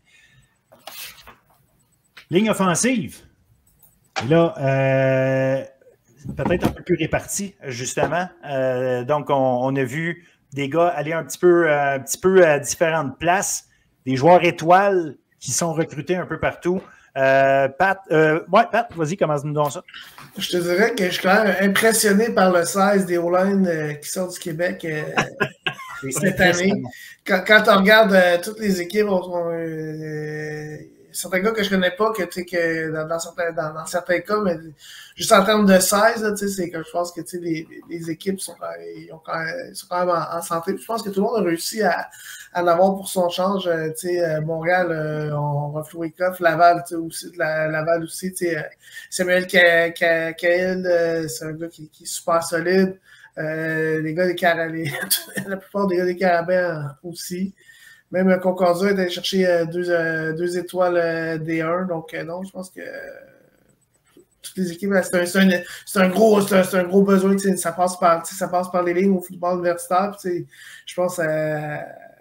Ligne offensive. Et là, euh, peut-être un peu plus répartie, justement. Euh, donc, on, on a vu des gars aller un petit peu, euh, un petit peu à différentes places. Des joueurs étoiles qui sont recrutés un peu partout. Euh, Pat, euh, ouais, Pat, vas-y, commence-nous donc ça. Je te dirais que je suis quand même impressionné par le seize des O-line euh, qui sortent du Québec euh, cette année. Quand, quand on regarde euh, toutes les équipes, on, on, euh, certains gars que je connais pas, que, que dans, dans, certains, dans, dans certains cas, mais juste en termes de seize, là, c'est que je pense que les, les équipes sont, ils ont quand même, sont quand même en, en santé. Je pense que tout le monde a réussi à, à en avoir pour son change. Euh, euh, Montréal, euh, on va Florickoff, Laval aussi, la, Laval aussi. Euh, Samuel Cahill, euh, c'est un gars qui, qui est super solide. Euh, les gars des Carabins, la plupart des gars des Carabins aussi. Même Concordia est allé chercher euh, deux, euh, deux étoiles euh, D un. Donc, euh, non, je pense que euh, toutes les équipes, c'est un, c'est un, c'est un, gros, c'est un, c'est un gros besoin. Ça passe, par, ça passe par les lignes au football universitaire. Je pense euh,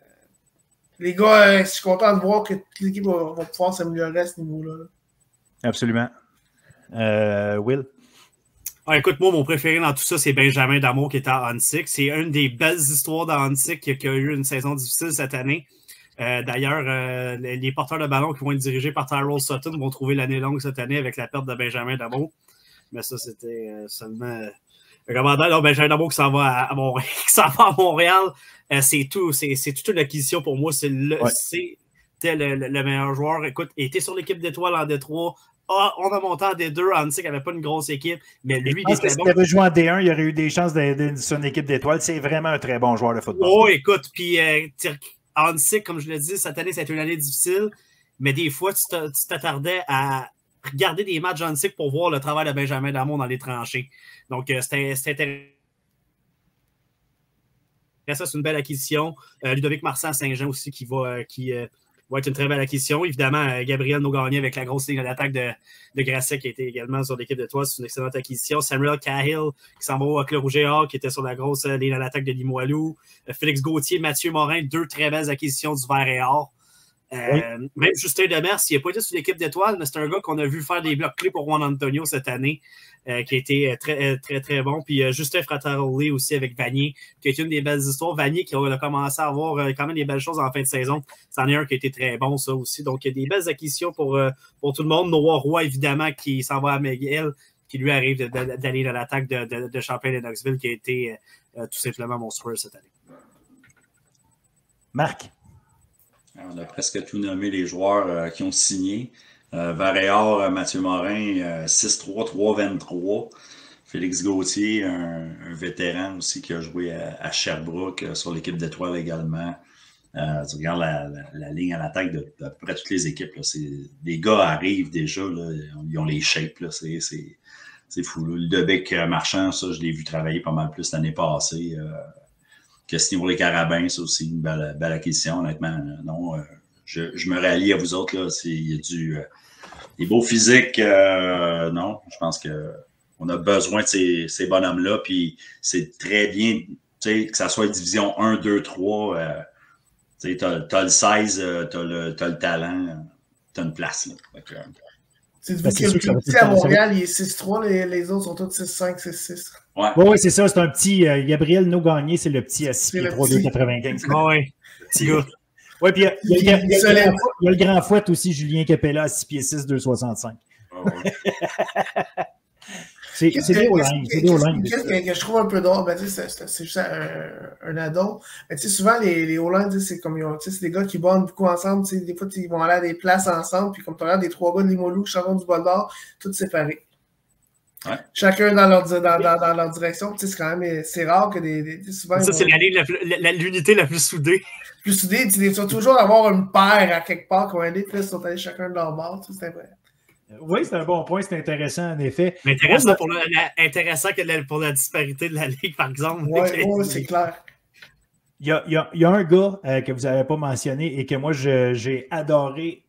les gars, euh, je suis content de voir que toute l'équipe va, va pouvoir s'améliorer à ce niveau-là. Absolument. Euh, Will? Ah, écoute, moi, mon préféré dans tout ça, c'est Benjamin Damour qui est à Huntsic. C'est une des belles histoires d'Huntsic qui, qui a eu une saison difficile cette année. Euh, D'ailleurs, euh, les, les porteurs de ballon qui vont être dirigés par Tyrell Sutton vont trouver l'année longue cette année avec la perte de Benjamin Damour. Mais ça, c'était euh, seulement euh, un commandant. Non, Benjamin Damour qui s'en va à, à Montréal. qui s'en va à Montréal. Euh, c'est tout. C'est toute une acquisition pour moi. C'est le, ouais. le, le, le meilleur joueur. Écoute, il était sur l'équipe d'étoiles en Détroit. Ah, on a monté en D deux. Huntsic n'avait pas une grosse équipe, mais lui, il était bon. S'il avait joué en D un, il aurait eu des chances d'être sur une équipe d'étoiles. C'est vraiment un très bon joueur de football. Oh, écoute, puis euh, Huntsic, comme je l'ai dit, cette année, ça a été une année difficile, mais des fois, tu t'attardais à regarder des matchs Huntsic pour voir le travail de Benjamin Damour dans les tranchées. Donc, euh, c'était intéressant. Ça, c'est une belle acquisition. Euh, Ludovic Marsan à Saint-Jean aussi qui va... Euh, qui, euh, va être une très belle acquisition. Évidemment, euh, Gabriel Nogagné avec la grosse ligne d'attaque de, de Grasset qui a été également sur l'équipe de Troyes, c'est une excellente acquisition. Samuel Cahill qui s'en va au Club Rouge et Or qui était sur la grosse euh, ligne d'attaque de Limoilou. Euh, Félix Gauthier, Mathieu Morin, deux très belles acquisitions du Vert et Or. Euh, oui. Même Justin Demers, il n'a pas été sur l'équipe d'étoiles, mais c'est un gars qu'on a vu faire des blocs clés pour Juan Antonio cette année, euh, qui a été très, très, très bon. Puis euh, Justin Frattaroli aussi avec Vanier, qui a été une des belles histoires. Vanier qui a commencé à avoir euh, quand même des belles choses en fin de saison. C'en est un qui a été très bon, ça aussi. Donc, il y a des belles acquisitions pour, euh, pour tout le monde. Noah Roy, évidemment, qui s'en va à McGill, qui lui arrive d'aller dans l'attaque de, de, de Champlain-Lennoxville, qui a été euh, tout simplement monstrueux cette année. Marc? On a presque tout nommé les joueurs euh, qui ont signé. Euh, Varéor, euh, Mathieu Morin, euh, six trois, trois vingt-trois. Félix Gauthier, un, un vétéran aussi qui a joué à, à Sherbrooke euh, sur l'équipe d'étoiles également. Euh, tu regardes la, la, la ligne à l'attaque de, de à peu près toutes les équipes. Là, les gars arrivent déjà, là, ils ont les shapes. C'est fou. Là. Ludovic Marchand, ça, je l'ai vu travailler pas mal plus l'année passée. Euh, que ce niveau les Carabins, c'est aussi une belle, belle acquisition, honnêtement. Non, euh, je, je me rallie à vous autres. Là, il y a du, euh, des beaux physiques. Euh, non, je pense qu'on a besoin de ces, ces bonhommes-là. Puis c'est très bien, que ça soit division un, deux, trois. Euh, tu as le seize, euh, tu as, as le talent, tu as une place. Là. Donc, euh, c'est ben, que le plus petit à Montréal, il est six trois, les, les autres sont tous six cinq, six six. Oui, ouais, ouais, c'est ça, c'est un petit. Euh, Gabriel Nogagné, c'est le petit à six pieds trois, deux quatre-vingt-quinze. Oui, petit gars. Oui, puis il y, y, y, y, y a le grand fouette aussi, Julien Capella, à six pieds six, deux soixante-cinq. Oh, ouais. C'est des O-line. Qu'est-ce que, que je trouve un peu drôle? Ben, c'est juste un, un addon. Mais souvent, les, les O-line, c'est comme c'est des gars qui bondent beaucoup ensemble. Des fois, ils vont aller à des places ensemble. Puis comme tu regardes des trois gars de Limoilou, Charon du Bol-d'Or, tous séparés. Ouais. Chacun dans leur, dans, dans, dans leur direction. C'est quand même c'est rare que des. des souvent, ça, c'est l'unité la, la plus soudée. Plus soudée. Tu dois toujours avoir une paire à quelque part qu'on allait. Puis là, ils sont allés chacun de leur bord. C'est vrai. Oui, c'est un bon point, c'est intéressant en effet. Mais intéressant, ouais, pour, le, la, intéressant que la, pour la disparité de la Ligue, par exemple. Oui, ouais, c'est clair. Il y, a, il, y a, il y a un gars euh, que vous n'avez pas mentionné et que moi j'ai adoré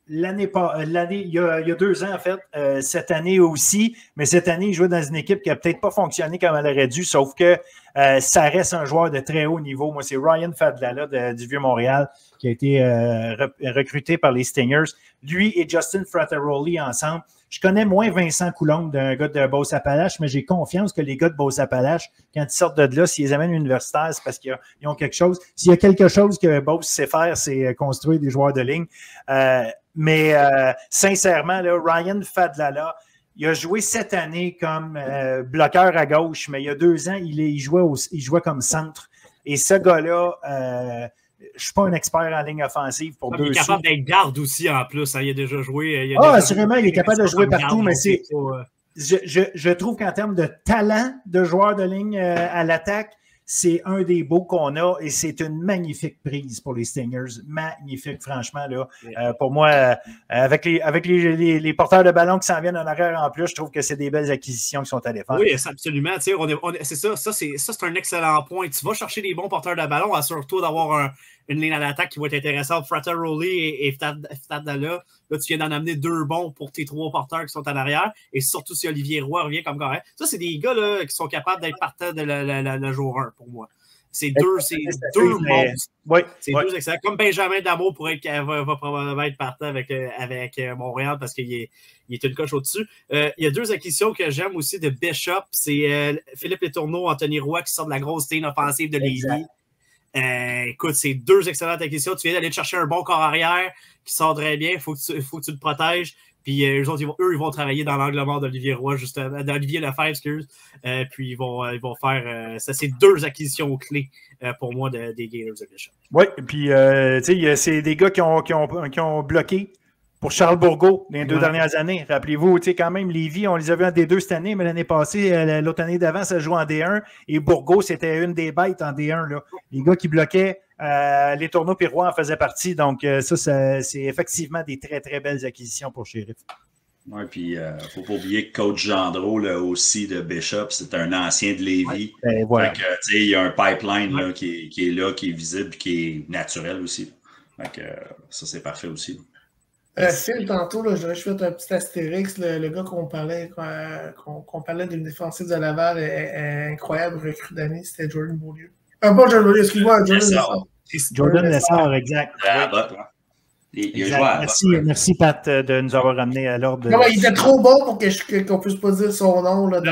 l'année pas l'année il y, a, il y a deux ans en fait, euh, cette année aussi, mais cette année il jouait dans une équipe qui a peut-être pas fonctionné comme elle aurait dû, sauf que euh, ça reste un joueur de très haut niveau. Moi, c'est Ryan Fadlala de, du Vieux-Montréal qui a été euh, recruté par les Stingers. Lui et Justin Frattaroli ensemble. Je connais moins Vincent Coulombe d'un gars de Beauce-Appalaches, mais j'ai confiance que les gars de Beauce-Appalaches, quand ils sortent de là, s'ils les amènent universitaires, c'est parce qu'ils ont quelque chose. S'il y a quelque chose que Beauce sait faire, c'est construire des joueurs de ligne. Euh, mais euh, sincèrement, là, Ryan Fadlala, il a joué cette année comme euh, bloqueur à gauche, mais il y a deux ans, il, est, il, jouait, au, il jouait comme centre. Et ce gars-là, euh, je ne suis pas un expert en ligne offensive pour deux. Il est capable d'être garde aussi en plus. Hein. Il a déjà joué. Il a ah, déjà assurément, joué, il est capable de jouer partout, mais c'est. Euh... Je, je, je trouve qu'en termes de talent de joueur de ligne euh, à l'attaque, c'est un des beaux qu'on a et c'est une magnifique prise pour les Stingers. Magnifique, franchement. Là. Euh, pour moi, euh, avec, les, avec les, les, les porteurs de ballon qui s'en viennent en arrière en plus, je trouve que c'est des belles acquisitions qui sont allées faire. Oui, absolument. On est, on est, c'est ça, ça c'est, ça, c'est un excellent point. Tu vas chercher des bons porteurs de ballon, assure-toi d'avoir un, une ligne à l'attaque qui va être intéressante. Frattaroli et, et Fadlala. Là, tu viens d'en amener deux bons pour tes trois porteurs qui sont en arrière. Et surtout si Olivier Roy revient comme correct. Ça, c'est des gars là, qui sont capables d'être partants de la, la, la, la jour un pour moi. C'est deux, c'est deux mais... monstres. Oui, c'est oui. deux excellents. Comme Benjamin Damour pourrait être, va, va probablement être partant avec, avec Montréal parce qu'il est, il est une coche au-dessus. Euh, il y a deux acquisitions que j'aime aussi de Bishop. C'est euh, Philippe Letourneau, Anthony Roy qui sort de la grosse ligne offensive de Lévis. Euh, écoute, c'est deux excellentes acquisitions. Tu viens d'aller chercher un bon corps arrière qui sort très bien. Il faut, faut que tu le protèges. Puis euh, eux, autres, ils vont, eux, ils vont travailler dans l'angle mort d'Olivier Roy, justement, d'Olivier Lefebvre, excuse. Euh, puis ils vont, ils vont faire. Euh, ça, c'est deux acquisitions clés euh, pour moi de, des Gators de Bishop. Oui, puis euh, tu sais, c'est des gars qui ont, qui ont, qui ont bloqué pour Charles Bourgault les deux ouais. dernières années. Rappelez-vous, tu sais, quand même, Lévis, on les a vus en D deux cette année, mais l'année passée, l'autre année d'avant, ça joue en D un. Et Bourgault, c'était une des bêtes en D un. Là. Les gars qui bloquaient, euh, les tourneaux Pirois en faisaient partie. Donc, euh, ça, ça c'est effectivement des très, très belles acquisitions pour Sheriff. Oui, puis il euh, ne faut pas oublier que Coach Gendreau, là, aussi de Bishop, c'est un ancien de Lévis. Ouais, voilà. Fait que, il y a un pipeline ouais. là, qui, est, qui est là, qui est visible, qui est naturel aussi. Fait que, ça, c'est parfait aussi. Euh, Phil, tantôt, là, je vais faire un petit astérix. Le, le gars qu'on parlait, qu'on, qu'on parlait d'une défensive de Laval, est, est incroyable recrue d'année, c'était Jordan Beaulieu. Ah, pas Jordan Beaulieu, excuse-moi, Jordan Lessard. Jordan Lessard, exact. Ah, bah, bah. Il, il exact. Joué merci, bah, merci, Pat, de nous avoir ramené à l'ordre. Non, mais il était trop bon pour que je, qu'on puisse pas dire son nom. Là,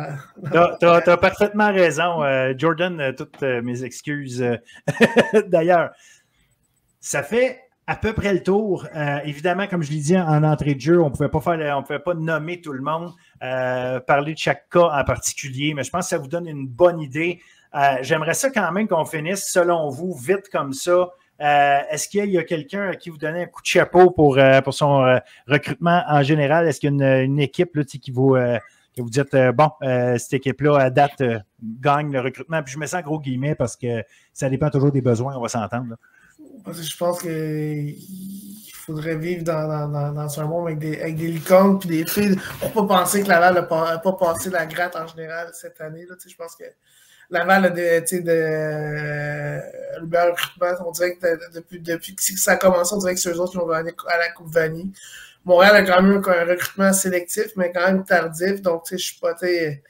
dans, tu as parfaitement raison. Euh, Jordan, euh, toutes euh, mes excuses. D'ailleurs, ça fait à peu près le tour. Euh, évidemment, comme je l'ai dit en entrée de jeu, on ne pouvait pas faire, on pouvait pas nommer tout le monde, euh, parler de chaque cas en particulier, mais je pense que ça vous donne une bonne idée. Euh, j'aimerais ça quand même qu'on finisse, selon vous, vite comme ça. Euh, est-ce qu'il y a quelqu'un à qui vous donnez un coup de chapeau pour, euh, pour son euh, recrutement en général? Est-ce qu'il y a une, une équipe là, qui vous, euh, que vous dites, euh, bon, euh, cette équipe-là, à date, euh, gagne le recrutement? Puis je me sens gros guillemets parce que ça dépend toujours des besoins, on va s'entendre. Là. Parce que je pense qu'il faudrait vivre dans, dans, dans, dans un monde avec des, avec des licornes et des filles pour pas penser que Laval n'a pas, pas passé la gratte en général cette année. Là, je pense que Laval a de, de, euh, le meilleur recrutement. On dirait que de, depuis, depuis que ça a commencé, on dirait que c'est eux autres qui ont gagné à la Coupe Vanille. Montréal a quand même un recrutement sélectif, mais quand même tardif. Donc, je suis pas.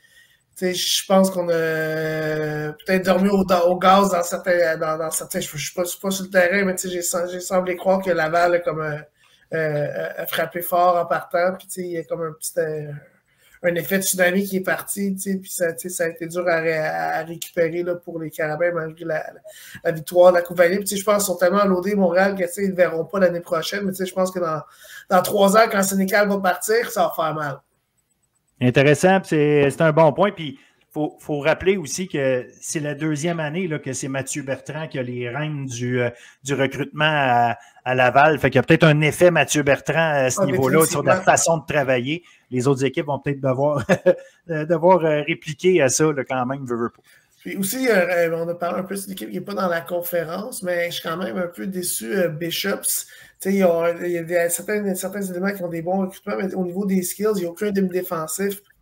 Je pense qu'on a peut-être dormi au, au gaz dans certains. Dans, dans certains je ne suis pas, pas sur le terrain, mais j'ai, j'ai semblé croire que Laval a, comme, euh, euh, a frappé fort en partant. Puis il y a comme un petit euh, un effet de tsunami qui est parti. Puis ça, ça a été dur à, à récupérer là, pour les Carabins malgré la, la, la victoire de la Coupe Vanille. Je pense qu'ils sont tellement loadés Montréal qu'ils ne verront pas l'année prochaine. Mais je pense que dans, dans trois ans, quand Sénécal va partir, ça va faire mal. Intéressant, c'est, c'est un bon point. Puis, il faut, faut rappeler aussi que c'est la deuxième année là, que c'est Mathieu Bertrand qui a les rênes du, euh, du recrutement à, à Laval. Fait qu'il y a peut-être un effet Mathieu Bertrand à ce ah, niveau-là sur la façon de travailler. Les autres équipes vont peut-être devoir, devoir répliquer à ça là, quand même, veux, veux pas. Puis aussi, euh, on a parlé un peu de l'équipe qui n'est pas dans la conférence, mais je suis quand même un peu déçu. Euh, Bishops, il y a, il y a des, certains, certains éléments qui ont des bons recrutements, mais au niveau des skills, il n'y a aucun demi-défensif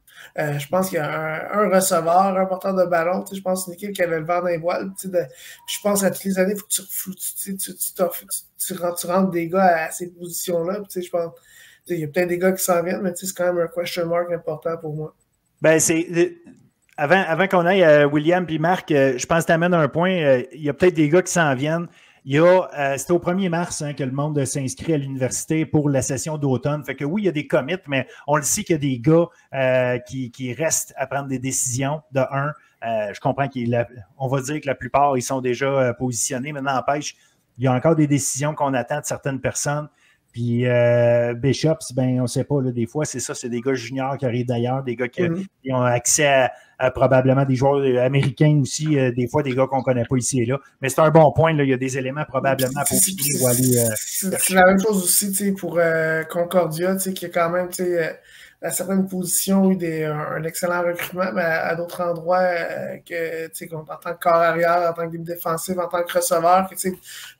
Euh, je pense qu'il y a un, un receveur, un porteur de ballon. Je pense que c'est une équipe qui avait le vent dans les voiles. De, je pense à toutes les années, il faut que tu, faut, tu, tu, tu, tu, tu, tu rentres des gars à ces positions-là. Je pense il y a peut-être des gars qui s'en viennent, mais c'est quand même un question mark important pour moi. Ben, c'est. Avant, avant qu'on aille à William et Marc, euh, je pense que tu amènes un point. Euh, il y a peut-être des gars qui s'en viennent. Il y a, euh, c'était au premier mars hein, que le monde s'inscrit à l'université pour la session d'automne. Fait que oui, il y a des commits, mais on le sait qu'il y a des gars euh, qui, qui restent à prendre des décisions. De un, euh, je comprends qu'on va dire que la plupart, ils sont déjà euh, positionnés, mais n'empêche, il y a encore des décisions qu'on attend de certaines personnes. Puis euh, Bishops, ben on ne sait pas, là, des fois, c'est ça, c'est des gars juniors qui arrivent d'ailleurs, des gars qui, mm-hmm. qui ont accès à, à probablement des joueurs américains aussi, euh, des fois des gars qu'on ne connaît pas ici et là. Mais c'est un bon point, là, il y a des éléments probablement pour finir ou aller. Euh, c'est la même chose aussi pour euh, Concordia, qui est quand même euh, à certaines positions eu des, un, un excellent recrutement, mais à, à d'autres endroits, euh, que, en tant que corps arrière, en tant que défensif, en tant que receveur, tu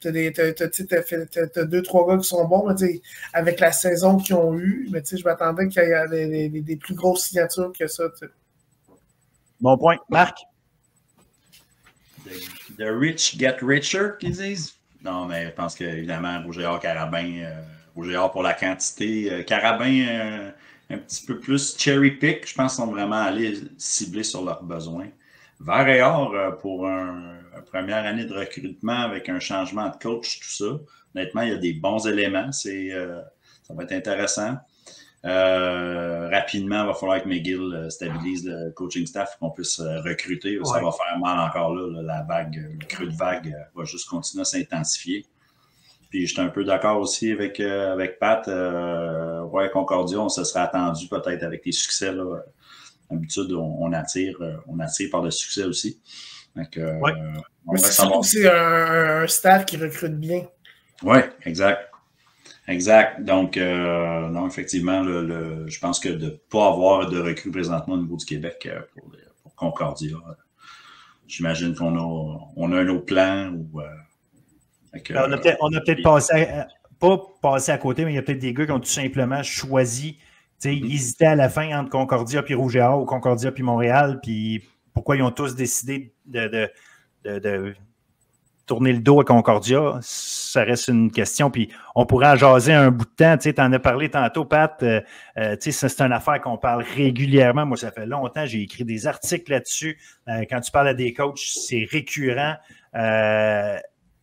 as deux, trois gars qui sont bons, mais avec la saison qu'ils ont eue, mais je m'attendais qu'il y ait des, des, des plus grosses signatures que ça. T'sais. Bon point. Marc? The, the rich get richer, qu'ils disent? Non, mais je pense qu'évidemment, Rougeard, Carabin, euh, Rougeard pour la quantité, euh, Carabin... Euh, un petit peu plus cherry pick, je pense qu'ils sont vraiment allés cibler sur leurs besoins. Vert et or pour un, une première année de recrutement avec un changement de coach, tout ça. Honnêtement, il y a des bons éléments. C'est, euh, ça va être intéressant. Euh, rapidement, il va falloir que McGill stabilise le coaching staff pour qu'on puisse recruter. Ouais. Ça va faire mal encore là. là la vague, le creux de vague va juste continuer à s'intensifier. Puis je suis un peu d'accord aussi avec, euh, avec Pat. Euh, ouais, Concordia, on se serait attendu peut-être avec les succès. Là. D'habitude, on, on attire on attire par le succès aussi. Donc, euh, ouais. Mais c'est surtout c'est un, un staff qui recrute bien. Oui, exact. Exact. Donc, euh, non, effectivement, le, le, je pense que de ne pas avoir de recrues présentement au niveau du Québec pour, pour Concordia, j'imagine qu'on a, on a un autre plan ou... Euh, Que, on a peut-être, on a peut-être passé, à, pas passé à côté, mais il y a peut-être des gars qui ont tout simplement choisi, tu sais, ils hésitaient à la fin entre Concordia puis Rouge et Or ou Concordia puis Montréal, puis pourquoi ils ont tous décidé de, de, de, de tourner le dos à Concordia, ça reste une question, puis on pourrait en jaser un bout de temps, tu sais, t'en as parlé tantôt, Pat, euh, euh, tu sais, c'est une affaire qu'on parle régulièrement, moi ça fait longtemps, j'ai écrit des articles là-dessus, euh, quand tu parles à des coachs, c'est récurrent, euh,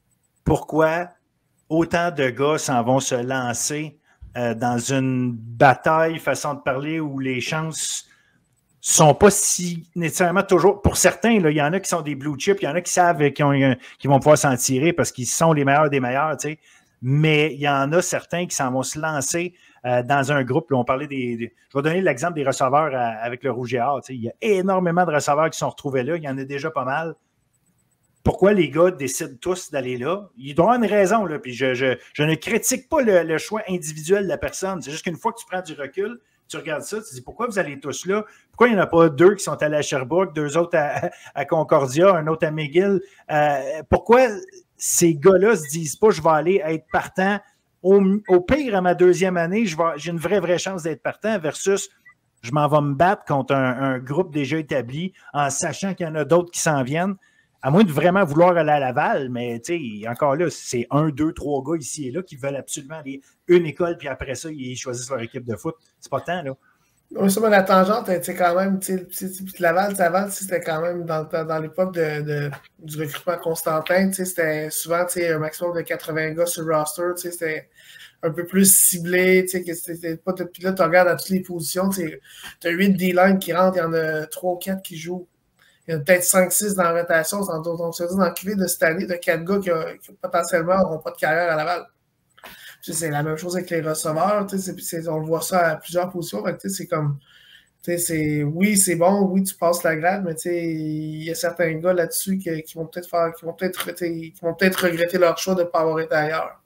pourquoi autant de gars s'en vont se lancer euh, dans une bataille, façon de parler, où les chances sont pas si nécessairement toujours... Pour certains, là, il y en a qui sont des blue chips, il y en a qui savent qu'ils ont, qu'ils vont pouvoir s'en tirer parce qu'ils sont les meilleurs des meilleurs, tu sais. Mais il y en a certains qui s'en vont se lancer euh, dans un groupe. Là, on parlait des, des... Je vais donner l'exemple des receveurs à, avec le Rouge et Or. Tu sais. Il y a énormément de receveurs qui sont retrouvés là. Il y en a déjà pas mal. Pourquoi les gars décident tous d'aller là? Ils doivent avoir une raison, là. Puis je, je, je ne critique pas le, le choix individuel de la personne. C'est juste qu'une fois que tu prends du recul, tu regardes ça, tu te dis pourquoi vous allez tous là? Pourquoi il n'y en a pas deux qui sont allés à Sherbrooke, deux autres à, à Concordia, un autre à McGill? Euh, pourquoi ces gars-là se disent pas je vais aller être partant? Au, au pire, à ma deuxième année, je vais, j'ai une vraie, vraie chance d'être partant versus je m'en vais me battre contre un, un groupe déjà établi en sachant qu'il y en a d'autres qui s'en viennent. À moins de vraiment vouloir aller à Laval, mais tu sais, encore là, c'est un, deux, trois gars ici et là qui veulent absolument aller une école, puis après ça, ils choisissent leur équipe de foot. C'est pas tant, là. Oui, ça, mais la tangente, tu sais, quand même, tu sais, Laval, Laval, c'était quand même dans, dans l'époque de, de, du recrutement Constantin, tu sais, c'était souvent, tu sais, un maximum de quatre-vingts gars sur le roster, tu sais, c'était un peu plus ciblé, tu sais, que c'était pas de... Puis là, tu regardes à toutes les positions, tu sais, tu as huit D-line qui rentrent, il y en a trois ou quatre qui jouent. Il y a peut-être cinq six dans la rotation. On se dit dans le clé de cette année, de quatre gars qui, a, qui potentiellement n'auront pas de carrière à Laval. Tu sais, c'est la même chose avec les receveurs. Tu sais, c'est, c'est, on le voit ça à plusieurs positions. Fait que, tu sais, c'est comme, tu sais, c'est, oui, c'est bon, oui, tu passes la grade, mais tu sais, il y a certains gars là-dessus qui, qui vont peut-être faire, qui vont peut-être, qui vont peut-être regretter leur choix de ne pas avoir été ailleurs.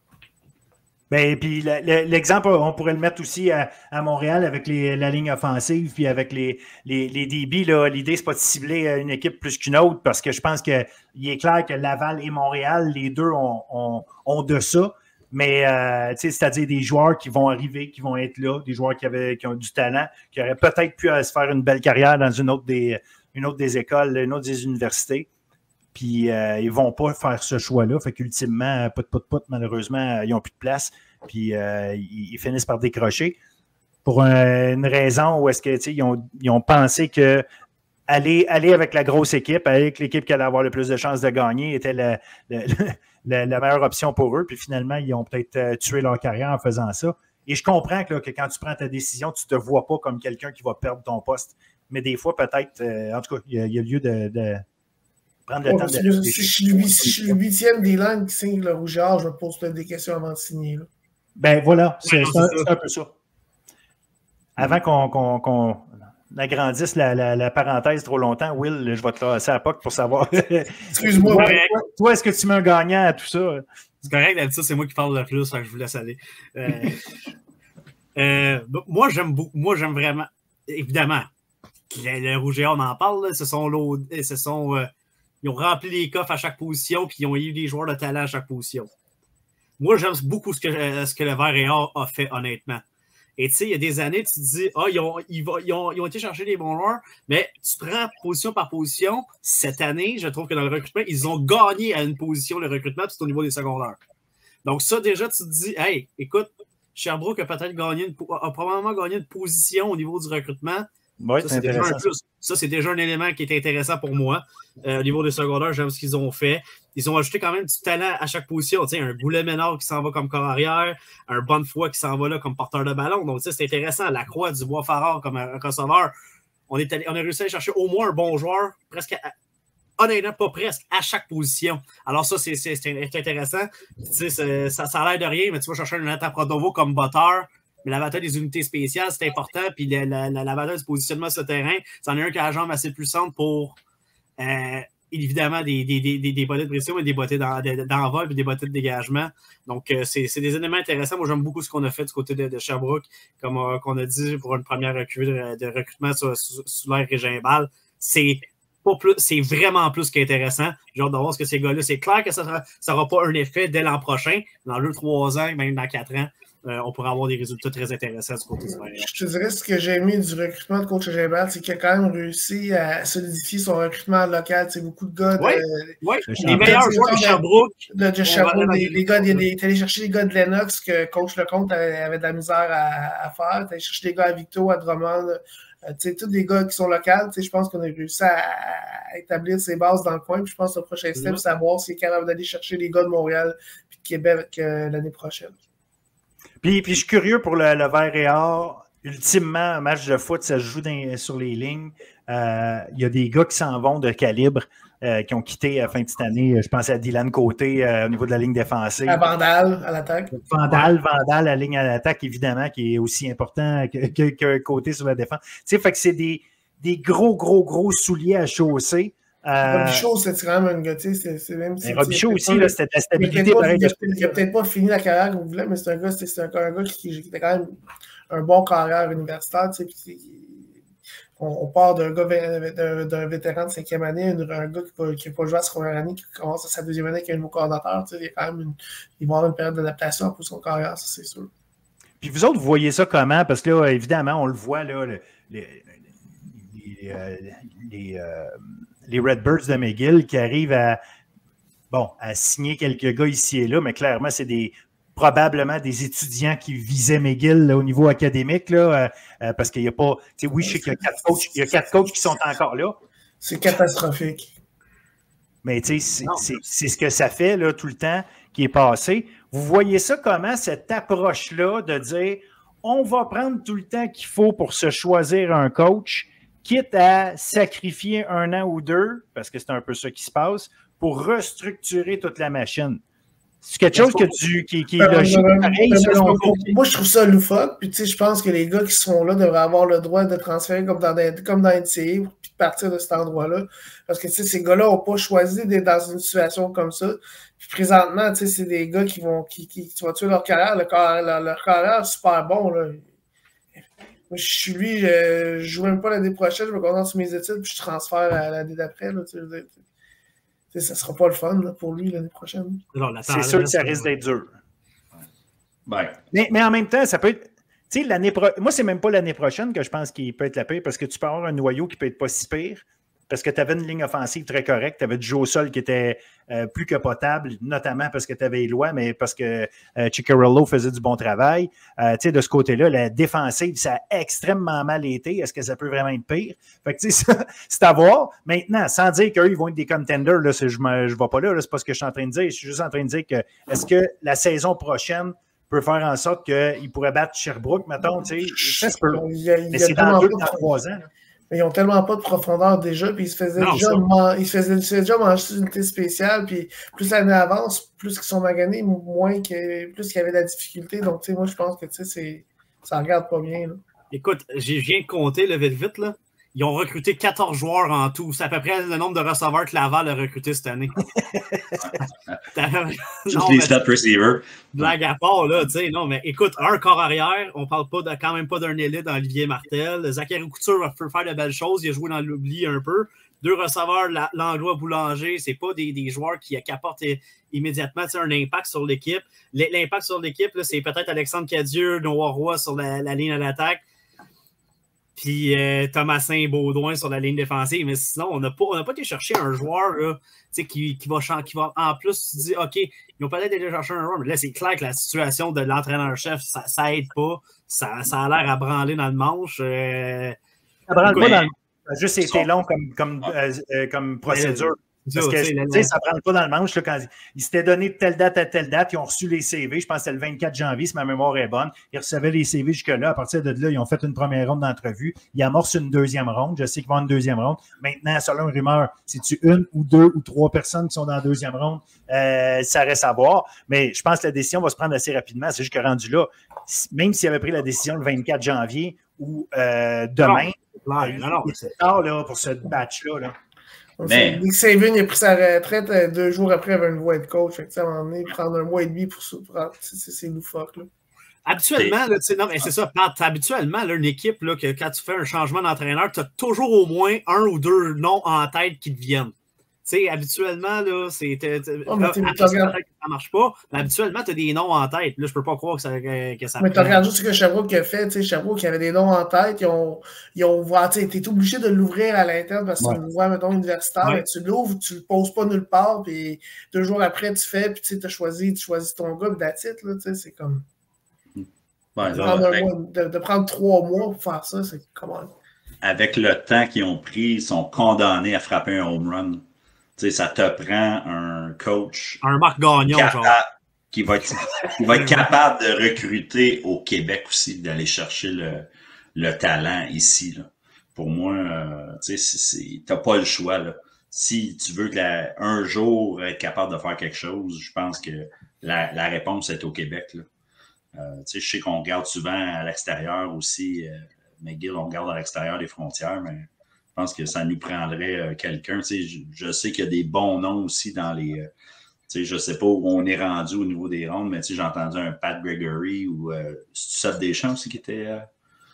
Bien, puis l'exemple, on pourrait le mettre aussi à, à Montréal avec les, la ligne offensive, puis avec les, les, les D B. Là, l'idée, c'est pas de cibler une équipe plus qu'une autre, parce que je pense qu'il est clair que Laval et Montréal, les deux ont, ont, ont de ça. Mais euh, c'est-à-dire des joueurs qui vont arriver, qui vont être là, des joueurs qui, avaient, qui ont du talent, qui auraient peut-être pu euh, se faire une belle carrière dans une autre des, une autre des écoles, une autre des universités. Puis euh, ils ne vont pas faire ce choix-là. Fait qu'ultimement, pout, pout, pout, malheureusement, ils n'ont plus de place. Puis euh, ils, ils finissent par décrocher. Pour un, une raison où est-ce que ils ont, ils ont pensé que aller, aller avec la grosse équipe, aller avec l'équipe qui allait avoir le plus de chances de gagner était la, la, la, la meilleure option pour eux. Puis finalement, ils ont peut-être euh, tué leur carrière en faisant ça. Et je comprends que, là, que quand tu prends ta décision, tu ne te vois pas comme quelqu'un qui va perdre ton poste. Mais des fois, peut-être, euh, en tout cas, il y, y a lieu de, de prendre le oh, temps de... de si je suis le huitième des langues qui signe le rougeard, je me pose des questions avant de signer. Là. Ben voilà, c'est, c'est, un, c'est un peu ça. Avant qu'on, qu'on, qu'on agrandisse la, la, la parenthèse trop longtemps, Will, je vais te lancer à la P O C pour savoir. Excuse-moi. toi, toi, toi, est-ce que tu mets un gagnant à tout ça? C'est correct, d'habitude, c'est moi qui parle le plus, donc je vous laisse aller. Euh, euh, moi, j'aime beaucoup, moi, j'aime vraiment, évidemment, le, le Rouge et Or, on en parle, là, ce sont, l'autre, ce sont euh, ils ont rempli les coffres à chaque position, puis ils ont eu des joueurs de talent à chaque position. Moi, j'aime beaucoup ce que, ce que le Vert et Or a fait, honnêtement. Et tu sais, il y a des années, tu te dis, ah, oh, ils, ont, ils, ils, ont, ils ont été chercher des bons joueurs, mais tu prends position par position. Cette année, je trouve que dans le recrutement, ils ont gagné à une position le recrutement, puis c'est au niveau des secondaires. Donc, ça, déjà, tu te dis, hey, écoute, Sherbrooke a peut-être gagné, une, a probablement gagné une position au niveau du recrutement. Oui, ça, c'est c'est déjà un plus. Ça, c'est déjà un élément qui est intéressant pour moi. Euh, au niveau des secondaires, j'aime ce qu'ils ont fait. Ils ont ajouté quand même du talent à chaque position. Tu sais, un Goulet Ménard qui s'en va comme corps arrière, un Bonnefoy qui s'en va là comme porteur de ballon. Donc, tu sais, c'est intéressant. Lacroix, Dubois-Farrar comme un receveur. On, est allé, on a réussi à chercher au moins un bon joueur, presque, à, honnêtement, pas presque, à chaque position. Alors, ça, c'est, c'est, c'est intéressant. Tu sais, ça, ça a l'air de rien, mais tu vas chercher un Nathan Prodovo comme botteur. Mais la bataille des unités spéciales, c'est important. Puis la, la, la, la bataille du positionnement sur le terrain, c'en est un qui a la jambe assez puissante pour, euh, évidemment, des, des, des, des bottées de pression et des bottées d'envol puis des bottées de dégagement. Donc, euh, c'est, c'est des éléments intéressants. Moi, j'aime beaucoup ce qu'on a fait du côté de, de Sherbrooke, comme euh, qu'on a dit pour une première recrue de, de recrutement sur, sur, sur l'air Régimbal. C'est pas plus, c'est vraiment plus qu'intéressant. J'ai hâte de voir ce que ces gars-là. C'est clair que ça n'aura pas un effet dès l'an prochain. Dans deux, trois ans, même dans quatre ans. Euh, on pourrait avoir des résultats très intéressants du côté du Vert. Je te dirais ce que j'ai aimé du recrutement de coach Régimbal, c'est qu'il a quand même réussi à solidifier son recrutement local. C'est beaucoup de gars de, oui, oui. Les meilleurs joueurs de Sherbrooke. De, de Sherbrooke, les, les gars, il est allé chercher les gars de Lennox que coach Lecomte avait, avait de la misère à, à faire. Il est allé chercher des gars à Victo, à Drummond. Euh, tous des gars qui sont locaux. Je pense qu'on a réussi à, à établir ses bases dans le coin. Puis je pense que le prochain step, mm-hmm. c'est savoir s'il est capable d'aller chercher les gars de Montréal et de Québec euh, l'année prochaine. Puis, puis je suis curieux pour le, le Vert et Or. Ultimement, un match de foot, ça se joue dans, sur les lignes. Il euh, y a des gars qui s'en vont de calibre, euh, qui ont quitté à la fin de cette année. Je pense à Dylan Côté euh, au niveau de la ligne défensive. À Vandal, à l'attaque. Vandal, Vandal, la ligne à l'attaque, évidemment, qui est aussi important que, que, que Côté sur la défense. Tu sais, fait que c'est des, des gros, gros, gros souliers à chausser. Euh, Robichaud, c'était quand même un gars, tu sais, c'est même si. Robichaud aussi, là, c'était de la stabilité. Il n'a peut-être pas fini la carrière comme vous voulez, mais c'est un gars, c'est un, un gars qui, qui était quand même un bon carrière universitaire, tu sais, puis on, on part d'un gars, d'un, d'un vétéran de cinquième année, un, un gars qui n'a pas joué à sa première année, qui commence à sa deuxième année, qui est un nouveau coordinateur, tu sais, il y a quand même une, il va avoir une période d'adaptation pour son carrière, ça, c'est sûr. Puis vous autres, vous voyez ça comment? Parce que là, évidemment, on le voit, là, le, les, les, euh, les euh, les Redbirds de McGill qui arrivent à, bon, à signer quelques gars ici et là, mais clairement, c'est des probablement des étudiants qui visaient McGill là, au niveau académique, là, euh, parce qu'il n'y a pas. Tu sais, oui, je sais qu'il y a quatre coachs, il y a quatre coachs qui sont encore là. C'est catastrophique. Mais tu sais, c'est, c'est, c'est ce que ça fait là, tout le temps qui est passé. Vous voyez ça comment, cette approche-là de dire on va prendre tout le temps qu'il faut pour se choisir un coach, quitte à sacrifier un an ou deux, parce que c'est un peu ça qui se passe, pour restructurer toute la machine. C'est quelque chose que tu, qui, qui est logique. Pareil, selon moi, je trouve ça loufoque. Puis, tu sais, je pense que les gars qui sont là devraient avoir le droit de transférer comme dans, des, comme dans N C A A puis de partir de cet endroit-là. Parce que, tu sais, ces gars-là n'ont pas choisi d'être dans une situation comme ça. Puis, présentement, tu sais, c'est des gars qui vont, qui, qui, qui vont tuer leur carrière. Le, leur, leur carrière est super bon, là. Moi, je suis lui, je, je joue même pas l'année prochaine, je me concentre sur mes études, puis je transfère à l'année d'après. Là, tu sais, ça sera pas le fun là, pour lui l'année prochaine. Non, c'est sûr que ça risque d'être dur. Ben. Mais, mais en même temps, ça peut être. Tu sais, l'année pro... moi, c'est même pas l'année prochaine que je pense qu'il peut être la pire parce que tu peux avoir un noyau qui peut être pas si pire. Parce que tu avais une ligne offensive très correcte, tu avais du jeu au sol qui était euh, plus que potable, notamment parce que tu avais Éloi, mais parce que euh, Ciccarello faisait du bon travail. Euh, tu sais, de ce côté-là, la défensive, ça a extrêmement mal été. Est-ce que ça peut vraiment être pire? Fait que tu sais, c'est à voir. Maintenant, sans dire qu'eux, ils vont être des contenders, là, je ne vais pas là, là c'est pas ce que je suis en train de dire. Je suis juste en train de dire que est-ce que la saison prochaine peut faire en sorte qu'ils pourraient battre Sherbrooke, mettons, tu sais, ça se peut. Il y a, il y a mais c'est dans deux, de... dans trois ans. Là. Mais ils n'ont tellement pas de profondeur déjà, puis ils se faisaient non, déjà, man... ils se faisaient, ils se faisaient déjà manger une unité spéciale, puis plus l'année avance, plus qu'ils sont maganés, moins que, plus qu'il y avait de la difficulté. Donc, tu sais, moi, je pense que tu sais, ça ne regarde pas bien. Là. Écoute, je viens de compter le vite vite, là. Ils ont recruté quatorze joueurs en tout. C'est à peu près le nombre de receveurs que Laval a recruté cette année. Juste les stats receivers. Blague à part, là, tu sais, non, mais écoute, un corps arrière, on parle pas de, quand même pas d'un élite dans Olivier Martel. Zachary Couture peut faire de belles choses, il a joué dans l'oubli un peu. Deux receveurs, Langlois Boulanger, c'est pas des, des joueurs qui, qui apportent immédiatement un impact sur l'équipe. L'impact sur l'équipe, c'est peut-être Alexandre Cadieux, Noah Roy sur la, la ligne à l'attaque. Puis euh, Thomasin Baudouin sur la ligne défensive. Mais sinon, on n'a pas, on n'a pas été chercher un joueur là, qui, qui, va, qui va en plus se dire OK, ils ont peut-être été chercher un joueur, mais là, c'est clair que la situation de l'entraîneur-chef, ça, ça aide pas. Ça, ça a l'air à branler dans le manche. Euh... Ça branle pas dans le manche. Ça a juste été long comme, comme, euh, euh, comme procédure. Parce que, tu sais, ça ne prend pas dans le manche. Là, quand ils s'étaient donné de telle date à telle date, ils ont reçu les C V. Je pense que c'était le vingt-quatre janvier, si ma mémoire est bonne. Ils recevaient les C V jusque-là. À partir de là, ils ont fait une première ronde d'entrevue. Ils amorcent une deuxième ronde. Je sais qu'ils vont avoir une deuxième ronde. Maintenant, selon une rumeur, c'est-tu une ou deux ou trois personnes qui sont dans la deuxième ronde? Euh, ça reste à voir. Mais je pense que la décision va se prendre assez rapidement. C'est juste que rendu là, même s'ils avaient pris la décision le vingt-quatre janvier ou euh, demain, non, non, non, c'est tard là, pour ce batch-là. Là. Mais... Nick Saban a pris sa retraite deux jours après, il avait une voix de coach. Fait que, à un moment donné, prendre un mois et demi pour ça, c'est loufoque. Là. Habituellement, là, non, mais c'est ça, habituellement, là, une équipe, là, que quand tu fais un changement d'entraîneur, tu as toujours au moins un ou deux noms en tête qui te viennent. Tu sais, habituellement, là, c'est. Oh, là, après, ça ne marche pas, mais habituellement, tu as des noms en tête. Là, je peux pas croire que ça. Que ça mais tu regardes juste ce que Sherbrooke a fait. Tu sais, Sherbrooke, il y avait des noms en tête. Ils ont. Ils ont tu es obligé de l'ouvrir à l'interne parce que ouais. c'est une voie, mettons, universitaire. Ouais. Mais tu l'ouvres, tu le poses pas nulle part. Puis deux jours après, tu fais. Puis tu as choisi, tu choisis ton gars. Puis that's it, là. Tu sais, c'est comme. Ouais, de, là, prendre avec... mois, de, de prendre trois mois pour faire ça, c'est comment. Avec le temps qu'ils ont pris, ils sont condamnés à frapper un home run. Tu sais, ça te prend un coach. Un Marc Gagnon, capable, genre. Qui va être, qui va être capable de recruter au Québec aussi, d'aller chercher le, le talent ici. Là. Pour moi, euh, tu sais, t'as pas le choix. Là. Si tu veux que la, un jour être capable de faire quelque chose, je pense que la, la réponse est au Québec. Là. Euh, tu sais, je sais qu'on regarde souvent à l'extérieur aussi. Euh, McGill, on regarde à l'extérieur des frontières, mais je pense que ça nous prendrait euh, quelqu'un. Tu sais, je, je sais qu'il y a des bons noms aussi dans les. Euh, tu sais, je ne sais pas où on est rendu au niveau des rondes, mais tu sais, j'ai entendu un Pat Gregory ou euh, Seth Deschamps aussi qui était. Euh,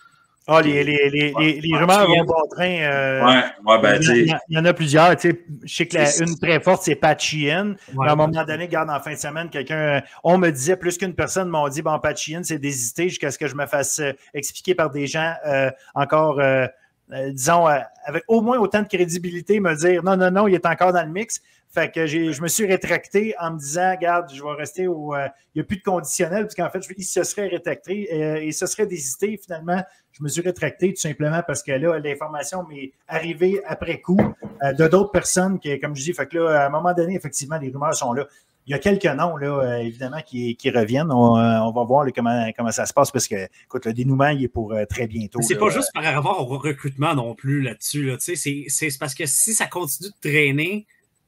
Ah, les, les, les, ouais, les, les rumeurs vont bon train. Euh, ouais, ouais, ben, il, y a, il y en a plusieurs. Tu sais, je sais que la, une très forte, c'est Pat Sheehan. Ouais, à un moment donné, regarde, en fin de semaine, quelqu'un. On me disait, plus qu'une personne m'ont dit, bon, Pat Sheehan, c'est d'hésiter jusqu'à ce que je me fasse euh, expliquer par des gens euh, encore. Euh, Euh, disons, euh, avec au moins autant de crédibilité, me dire non, non, non, il est encore dans le mix. Fait que j'ai, je me suis rétracté en me disant, regarde, je vais rester au. Euh, il n'y a plus de conditionnel, parce qu'en fait, il se serait rétracté euh, et se serait désisté. Finalement, je me suis rétracté tout simplement parce que là, l'information m'est arrivée après coup euh, de d'autres personnes qui, comme je dis, fait que là, à un moment donné, effectivement, les rumeurs sont là. Il y a quelques noms, là, euh, évidemment, qui, qui reviennent. On, euh, on va voir là, comment, comment ça se passe parce que, écoute, le dénouement, il est pour euh, très bientôt. C'est là, pas juste par rapport au recrutement non plus là-dessus. Là, c'est, c'est parce que si ça continue de traîner,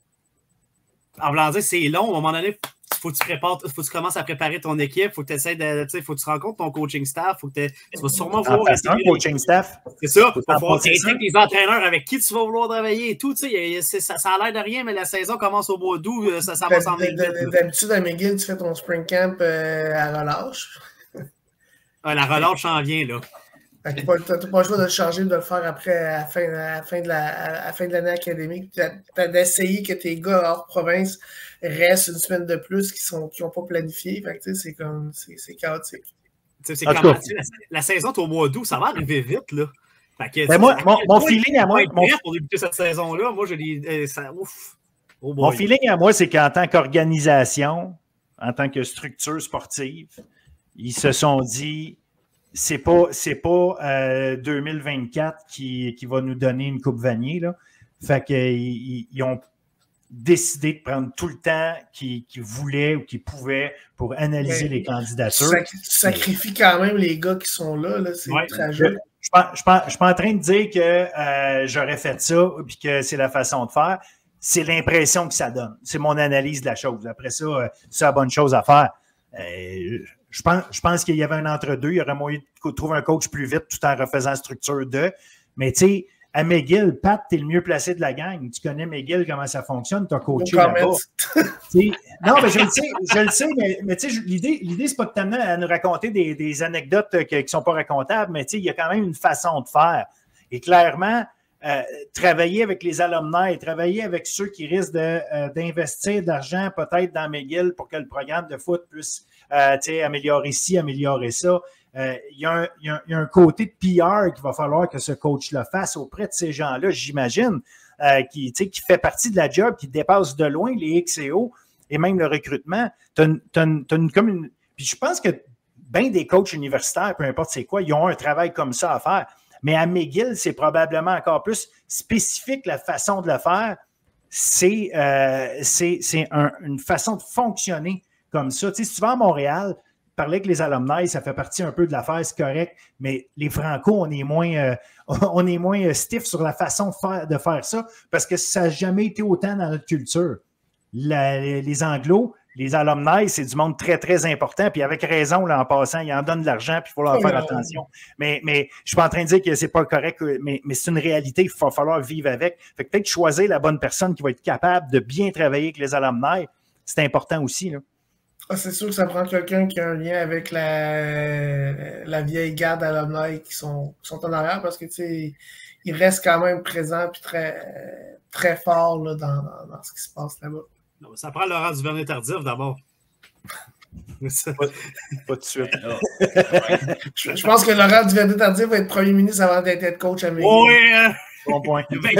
en voulant dire, c'est long, à un moment donné, il faut que tu prépares, faut que tu commences à préparer ton équipe, faut que tu essaies de, tu sais, faut que tu rencontres ton coaching staff, faut que tu vas sûrement vouloir un coaching staff. C'est ça, il va falloir t'aider les entraîneurs avec qui tu vas vouloir travailler et tout, tu sais, ça, ça a l'air de rien, mais la saison commence au mois d'août, ça, ça va s'en aller. D'habitude, à McGill, tu fais ton spring camp euh, à relâche. Ah, la relâche s'en vient, là. Tu n'as pas le choix de le changer, de le faire après, à la fin, à la fin de l'année académique, d'essayer que tes gars hors province restent une semaine de plus qui n'ont qui pas planifié. C'est comme, c'est chaotique. C'est comment, la, la saison est au mois d'août, ça va arriver vite, là. Fait que, ben moi, mon, mon feeling à moi... Mon... Pour débuter cette saison-là, moi, je dis... Ça, ouf. Oh mon feeling à moi, c'est qu'en tant qu'organisation, en tant que structure sportive, ils se sont dit... C'est pas, c'est pas euh, deux mille vingt-quatre qui, qui va nous donner une coupe Vanier, là. Fait qu'ils ils ont décidé de prendre tout le temps qu'ils qu'ils voulaient ou qu'ils pouvaient pour analyser mais les candidatures. Tu sacrifies quand même les gars qui sont là, là. C'est ouais. tragique. Je ne suis pas en train de dire que euh, j'aurais fait ça et que c'est la façon de faire. C'est l'impression que ça donne. C'est mon analyse de la chose. Après ça, euh, c'est la bonne chose à faire. Euh, Je pense, je pense qu'il y avait un entre-deux. Il y aurait moyen de trouver un coach plus vite tout en refaisant structure de. Mais tu sais, à McGill, Pat, tu es le mieux placé de la gang. Tu connais McGill, comment ça fonctionne. Tu as coaché là-bas. Non, mais je le sais, je le sais, mais, mais tu sais, l'idée, l'idée, c'est pas de t'amener à nous raconter des, des anecdotes qui ne sont pas racontables, mais tu sais, il y a quand même une façon de faire. Et clairement, euh, travailler avec les alumni, travailler avec ceux qui risquent de, euh, d'investir de l'argent peut-être dans McGill pour que le programme de foot puisse Euh, améliorer ci, améliorer ça. Euh, il, y a un, il, y a un, il y a un côté de P R qu'il va falloir que ce coach le fasse auprès de ces gens-là, j'imagine, euh, qui, qui fait partie de la job, qui dépasse de loin les X et O et même le recrutement. T'as une, t'as une, t'as une, comme une... Puis je pense que bien des coachs universitaires, peu importe c'est quoi, ils ont un travail comme ça à faire. Mais à McGill, c'est probablement encore plus spécifique la façon de le faire. C'est, euh, c'est, c'est un, une façon de fonctionner comme ça. Tu sais, si tu vas à Montréal, parler avec les alumni, ça fait partie un peu de l'affaire, c'est correct, mais les Franco, on est moins, euh, on est moins stiff sur la façon de faire, de faire ça parce que ça n'a jamais été autant dans notre culture. La, les, les Anglos, les alumni, c'est du monde très, très important, puis avec raison, là, en passant, ils en donnent de l'argent, puis il faut leur faire attention. Mais, mais je ne suis pas en train de dire que c'est pas correct, mais, mais c'est une réalité, il va falloir vivre avec. Fait que peut-être choisir la bonne personne qui va être capable de bien travailler avec les alumni, c'est important aussi, là. Ah, c'est sûr que ça prend quelqu'un qui a un lien avec la, la vieille garde alumni qui sont, qui sont en arrière parce que, tu sais, ils restent quand même présents et très, très forts là, dans, dans ce qui se passe là-bas. Non, ça prend Laurent Duvernay-Tardif d'abord. pas, pas de suite. je, je pense que Laurent Duvernay-Tardif va être premier ministre avant d'être coach à McGill. Oui, hein? Bon point. Moi,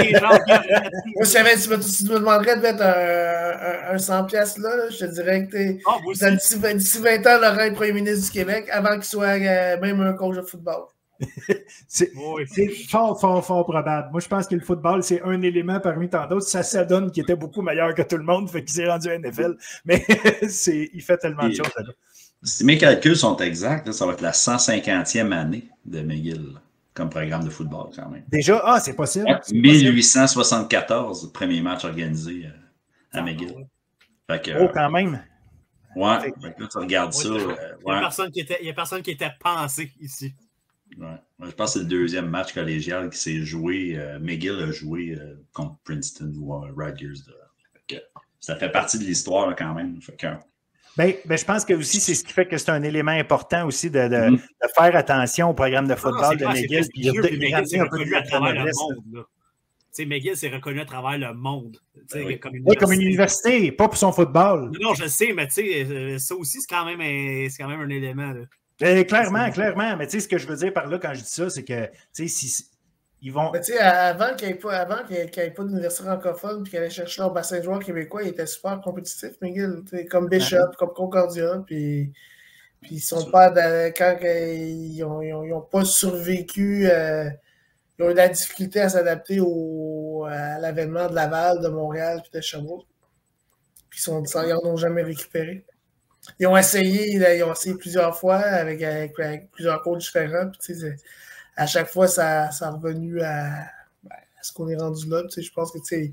je savais, tu me, tu me demanderais de mettre un, un, un cent piastres là, là, je te dirais que t'es, oh, d'ici, d'ici vingt ans, Laurent est premier ministre du Québec avant qu'il soit euh, même un coach de football. c'est, oui. c'est fort, fort, fort probable. Moi, je pense que le football, c'est un élément parmi tant d'autres. Ça s'adonne qu'il était beaucoup meilleur que tout le monde, fait qu'il s'est rendu à N F L. Mais c'est, il fait tellement de choses là. Si mes calculs sont exacts, là, ça va être la cent cinquantième année de McGill. Comme programme de football, quand même. Déjà, ah, c'est possible. C'est mille huit cent soixante-quatorze, premier match organisé à McGill. Fait que, oh, quand même. Ouais, fait que là, tu regardes ouais, ça. Il euh, n'y a, ouais. personne qui était, il y a personne qui était pensé ici. Ouais. Je pense que c'est le deuxième match collégial qui s'est joué. Euh, McGill a joué euh, contre Princeton ou euh, Rutgers. Fait que, ça fait partie de l'histoire là, quand même. Fait que, Ben, ben, je pense que aussi, c'est ce qui fait que c'est un élément important aussi de, de, mm. de faire attention au programme de football non, de McGill. Puis de, McGill, c'est reconnu à travers le monde. Là. McGill, c'est reconnu à travers le monde. Oui, comme une, oui, comme une université, pas pour son football. Non, non je sais, mais ça aussi, c'est quand même un, c'est quand même un élément. Là. Ben, clairement, clairement. Mais ce que je veux dire par là quand je dis ça, c'est que si ils vont. Mais tu sais, avant qu'il n'y ait pas, avant qu'il n'y ait, ait pas d'université francophone et qu'il allait chercher leur bassin de joueurs québécois, il était super compétitif, McGill. Comme Bishop, ouais. Comme Concordia. Puis, puis ils sont pas. De, quand ils n'ont pas survécu, euh, ils ont eu de la difficulté à s'adapter au, à l'avènement de Laval, de Montréal et de Sherbrooke. Puis ils n'en ont jamais récupéré. Ils ont essayé, ils ont essayé plusieurs fois avec, avec, avec plusieurs coachs différents. Puis, tu sais, à chaque fois, ça, ça a revenu à, à ce qu'on est rendu là. Tu sais, je pense que tu sais,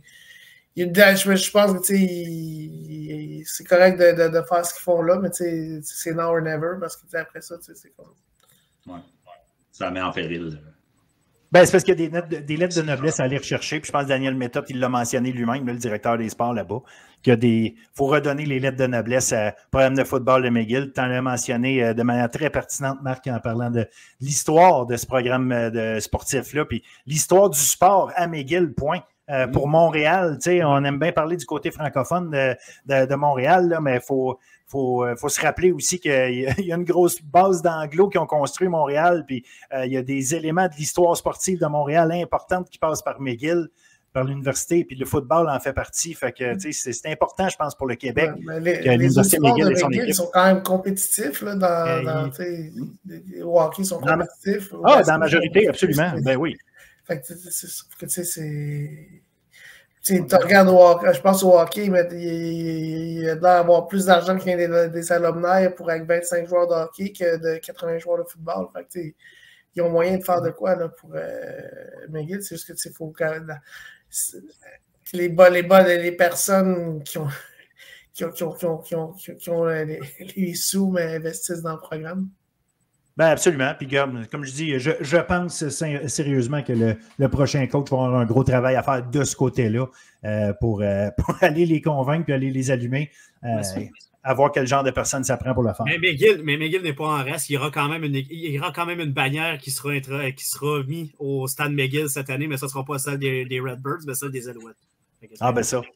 je, je pense que tu sais, c'est correct de, de, de faire ce qu'ils font là, mais tu sais, c'est now or never parce que tu sais, après ça, tu sais, c'est comme. Ouais. Ça met en péril. Ben, c'est parce qu'il y a des, lettres de, des lettres de noblesse à aller rechercher. Puis je pense que Daniel Méthode, il l'a mentionné lui-même, le directeur des sports là-bas, qu'il y a des. Il faut redonner les lettres de noblesse à programme de football de McGill. Tu en as mentionné de manière très pertinente, Marc, en parlant de l'histoire de ce programme de sportif-là. Puis l'histoire du sport à McGill, point. Euh, pour Montréal, tu sais, on aime bien parler du côté francophone de, de, de Montréal, là, mais il faut. Il faut, faut se rappeler aussi qu'il y a une grosse base d'anglos qui ont construit Montréal, puis euh, il y a des éléments de l'histoire sportive de Montréal importantes qui passent par McGill, par l'université, puis le football en fait partie. Fait que c'est, c'est important, je pense, pour le Québec. Ouais, les que les sports McGill de McGill sont quand même compétitifs. Là, dans, euh, dans, il... Les hockey sont dans compétitifs. Ma... Ah, dans la majorité, absolument. Ben oui. Fait que tu sais, c'est... Tu regardes au hockey, je pense au hockey, mais il y a d'avoir plus d'argent qu'il y a des, des alumni pour avec vingt-cinq joueurs de hockey que de quatre-vingts joueurs de football. Fait que, ils ont moyen de faire de quoi là, pour euh, McGill. C'est juste que il faut quand même, les bas, les bas, les personnes qui ont qui ont, qui ont, qui ont, qui ont, qui ont, qui ont les, les sous mais investissent dans le programme. Ben absolument. Puis, comme je dis, je, je pense sérieusement que le, le prochain coach va avoir un gros travail à faire de ce côté-là euh, pour, euh, pour aller les convaincre et aller les allumer. Euh, à voir quel genre de personne ça prend pour le faire. Mais McGill, mais McGill n'est pas en reste. Il y aura quand même une, il y aura quand même une bannière qui sera, qui sera mise au stade McGill cette année, mais ce ne sera pas celle des, des Redbirds, mais celle des Alouettes. Ah, ben ça.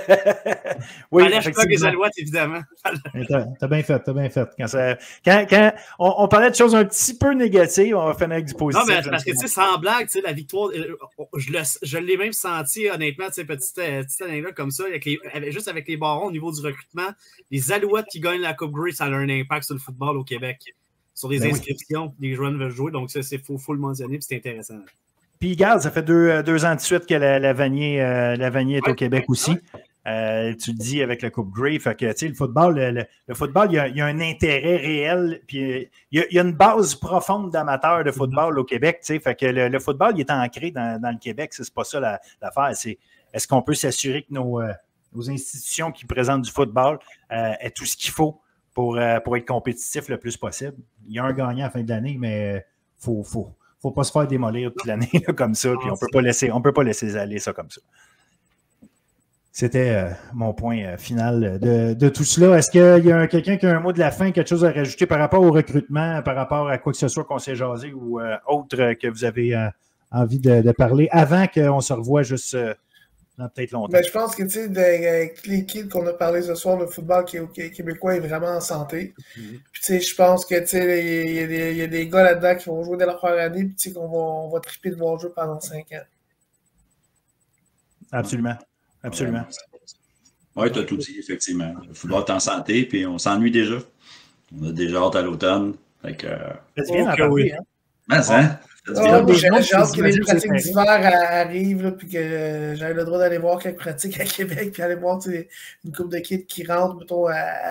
oui, effectivement. Les Alouettes, évidemment. T'as, t'as bien fait, t'as bien fait. Quand, ça, quand, quand on, on parlait de choses un petit peu négatives, on va finir avec du positif. Non, mais parce que, tu sais, sans blague, tu sais, la victoire, je, le, je l'ai même senti, honnêtement, tu sais, petite, petite anecdote comme ça, avec les, avec, juste avec les barons au niveau du recrutement, les Alouettes qui gagnent la Coupe Grey, ça a un impact sur le football au Québec, sur les ben inscriptions, oui. Les joueurs veulent jouer, donc ça, c'est faut, faut le mentionner, puis c'est intéressant. Puis, regarde, ça fait deux, deux ans de suite que la, la Vanier, euh, la Vanier est ouais. au Québec aussi. Euh, tu le dis avec la Coupe Grey. Fait que, tu sais, le football, le, le, le football, il y, a, il y a un intérêt réel. Puis, il y a, il y a une base profonde d'amateurs de football au Québec. Tu sais, fait que le, le football, il est ancré dans, dans le Québec. C'est pas ça la, l'affaire. C'est est-ce qu'on peut s'assurer que nos, euh, nos institutions qui présentent du football euh, aient tout ce qu'il faut pour, euh, pour être compétitif le plus possible? Il y a un gagnant à la fin de l'année, mais il faut, faut faut pas se faire démolir toute l'année là, comme ça, puis on peut pas laisser, on peut pas laisser aller ça comme ça. C'était euh, mon point euh, final de, de tout cela. Est-ce qu'il y a un, quelqu'un qui a un mot de la fin, quelque chose à rajouter par rapport au recrutement, par rapport à quoi que ce soit qu'on s'est jasé ou euh, autre euh, que vous avez euh, envie de, de parler avant qu'on se revoie juste euh, dans peut-être longtemps? Ben, je pense que, tu sais, avec les kids qu'on a parlé ce soir, le football québécois est vraiment en santé. Mm-hmm. Puis, tu sais, je pense que, tu sais, il y, y, y a des gars là-dedans qui vont jouer dès leur première année, puis, tu sais, qu'on va, on va triper de voir jouer pendant cinq ans. Absolument. Absolument. Oui, tu as tout dit, effectivement. Le football est en santé, puis on s'ennuie déjà. On a déjà hâte à l'automne. Fait que. C'est bien okay, oui. Hein? Mais, hein? Oh, j'ai hâte que les pratiques d'hiver arrivent, puis que euh, j'avais le droit d'aller voir quelques pratiques à Québec, puis aller voir une couple de kids qui rentrent, mettons, à,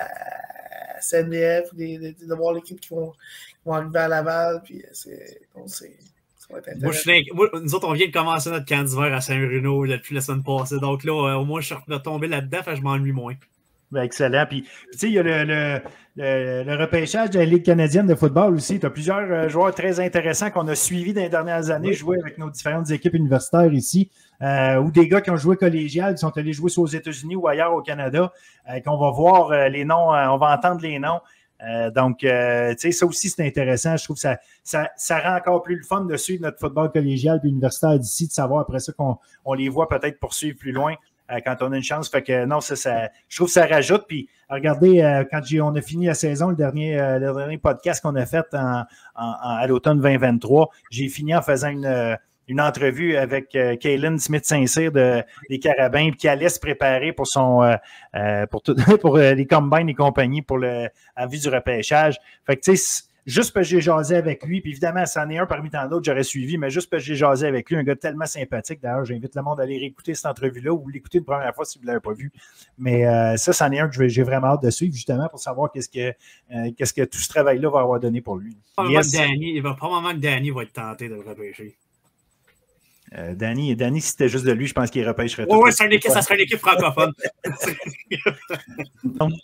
à C N D F, des, de, de voir les kids qui vont, qui vont arriver à Laval, puis c'est. Bon, c'est moi, je suis, moi, nous autres, on vient de commencer notre camp d'hiver à Saint-Bruno depuis la semaine passée. Donc là, au moins, je suis retombé là-dedans, fait que je m'ennuie moins. Ben, excellent. Puis, tu sais, il y a le, le, le, le repêchage de la Ligue canadienne de football aussi. Tu as plusieurs euh, joueurs très intéressants qu'on a suivis dans les dernières années oui. jouer avec nos différentes équipes universitaires ici, euh, ou des gars qui ont joué collégial, qui sont allés jouer soit aux États-Unis ou ailleurs au Canada, euh, qu'on va voir euh, les noms, euh, on va entendre les noms. Euh, donc, euh, tu sais, ça aussi, c'est intéressant. Je trouve que ça, ça, ça rend encore plus le fun de suivre notre football collégial et universitaire d'ici, de savoir après ça qu'on on les voit peut-être poursuivre plus loin euh, quand on a une chance. Fait que non, ça, ça je trouve que ça rajoute. Puis, regardez, euh, quand j'ai, on a fini la saison, le dernier, euh, le dernier podcast qu'on a fait en, en, en, à l'automne vingt vingt-trois, j'ai fini en faisant une... Euh, une entrevue avec euh, Kaylin Smith-Saint-Cyr de, des Carabins qui allait se préparer pour son euh, euh, pour, tout, pour euh, les combines et compagnie pour le en vue du repêchage. Fait que tu sais, juste parce que j'ai jasé avec lui, puis évidemment, c'en est un parmi tant d'autres, j'aurais suivi, mais juste parce que j'ai jasé avec lui, un gars tellement sympathique. D'ailleurs, j'invite le monde à aller réécouter cette entrevue-là ou l'écouter une première fois si vous ne l'avez pas vu. Mais euh, ça, c'en est un que j'ai vraiment hâte de suivre, justement, pour savoir qu'est-ce que, euh, qu'est-ce que tout ce travail-là va avoir donné pour lui. Probablement yes. Danny, il va probablement que Danny va être tenté de le repêcher. Euh, Danny, Danny, si c'était juste de lui, je pense qu'il repêcherait tout. Oui, ouais, ça serait une équipe francophone. donc,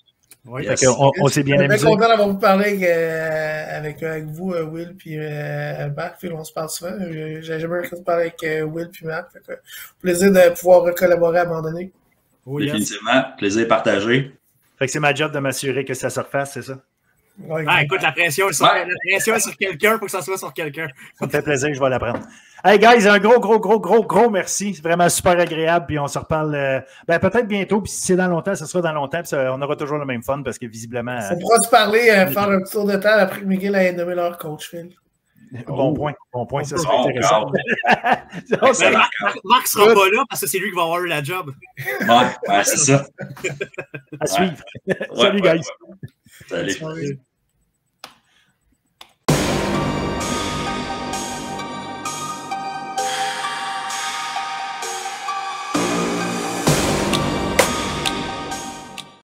Oui, Yes. on, on s'est bien amusé. Je suis amusé. content d'avoir vous parlé avec, euh, avec, avec vous, euh, Will, puis euh, Marc. Puis on se parle souvent. J'ai jamais eu de parler avec euh, Will puis Marc. Fait que, plaisir de pouvoir collaborer à un moment donné. Oh, yes. Définitivement. Plaisir partagé. Fait que c'est ma job de m'assurer que ça se refasse, c'est ça? Ouais, Ah, écoute, la pression est sur, Ouais. la pression est sur quelqu'un pour que ça soit sur quelqu'un. Ça me fait plaisir, je vais l'apprendre. Hey guys, un gros, gros, gros, gros, gros merci. C'est vraiment super agréable. Puis on se reparle euh, ben, peut-être bientôt. Puis si c'est dans longtemps, ça sera dans longtemps. Puis ça, on aura toujours le même fun parce que visiblement. On pourra se parler, euh, faire un petit tour de temps après que Miguel ait nommé leur coach, Phil. Bon point. Bon point, ça serait Bon, intéressant. wow. On s'en- Mais Marc, Marc, Marc sera pas là parce que c'est lui qui va avoir eu la job. Ouais, ouais, c'est ça. à suivre. Ouais, Salut, ouais, guys. ouais. Salut. Salut.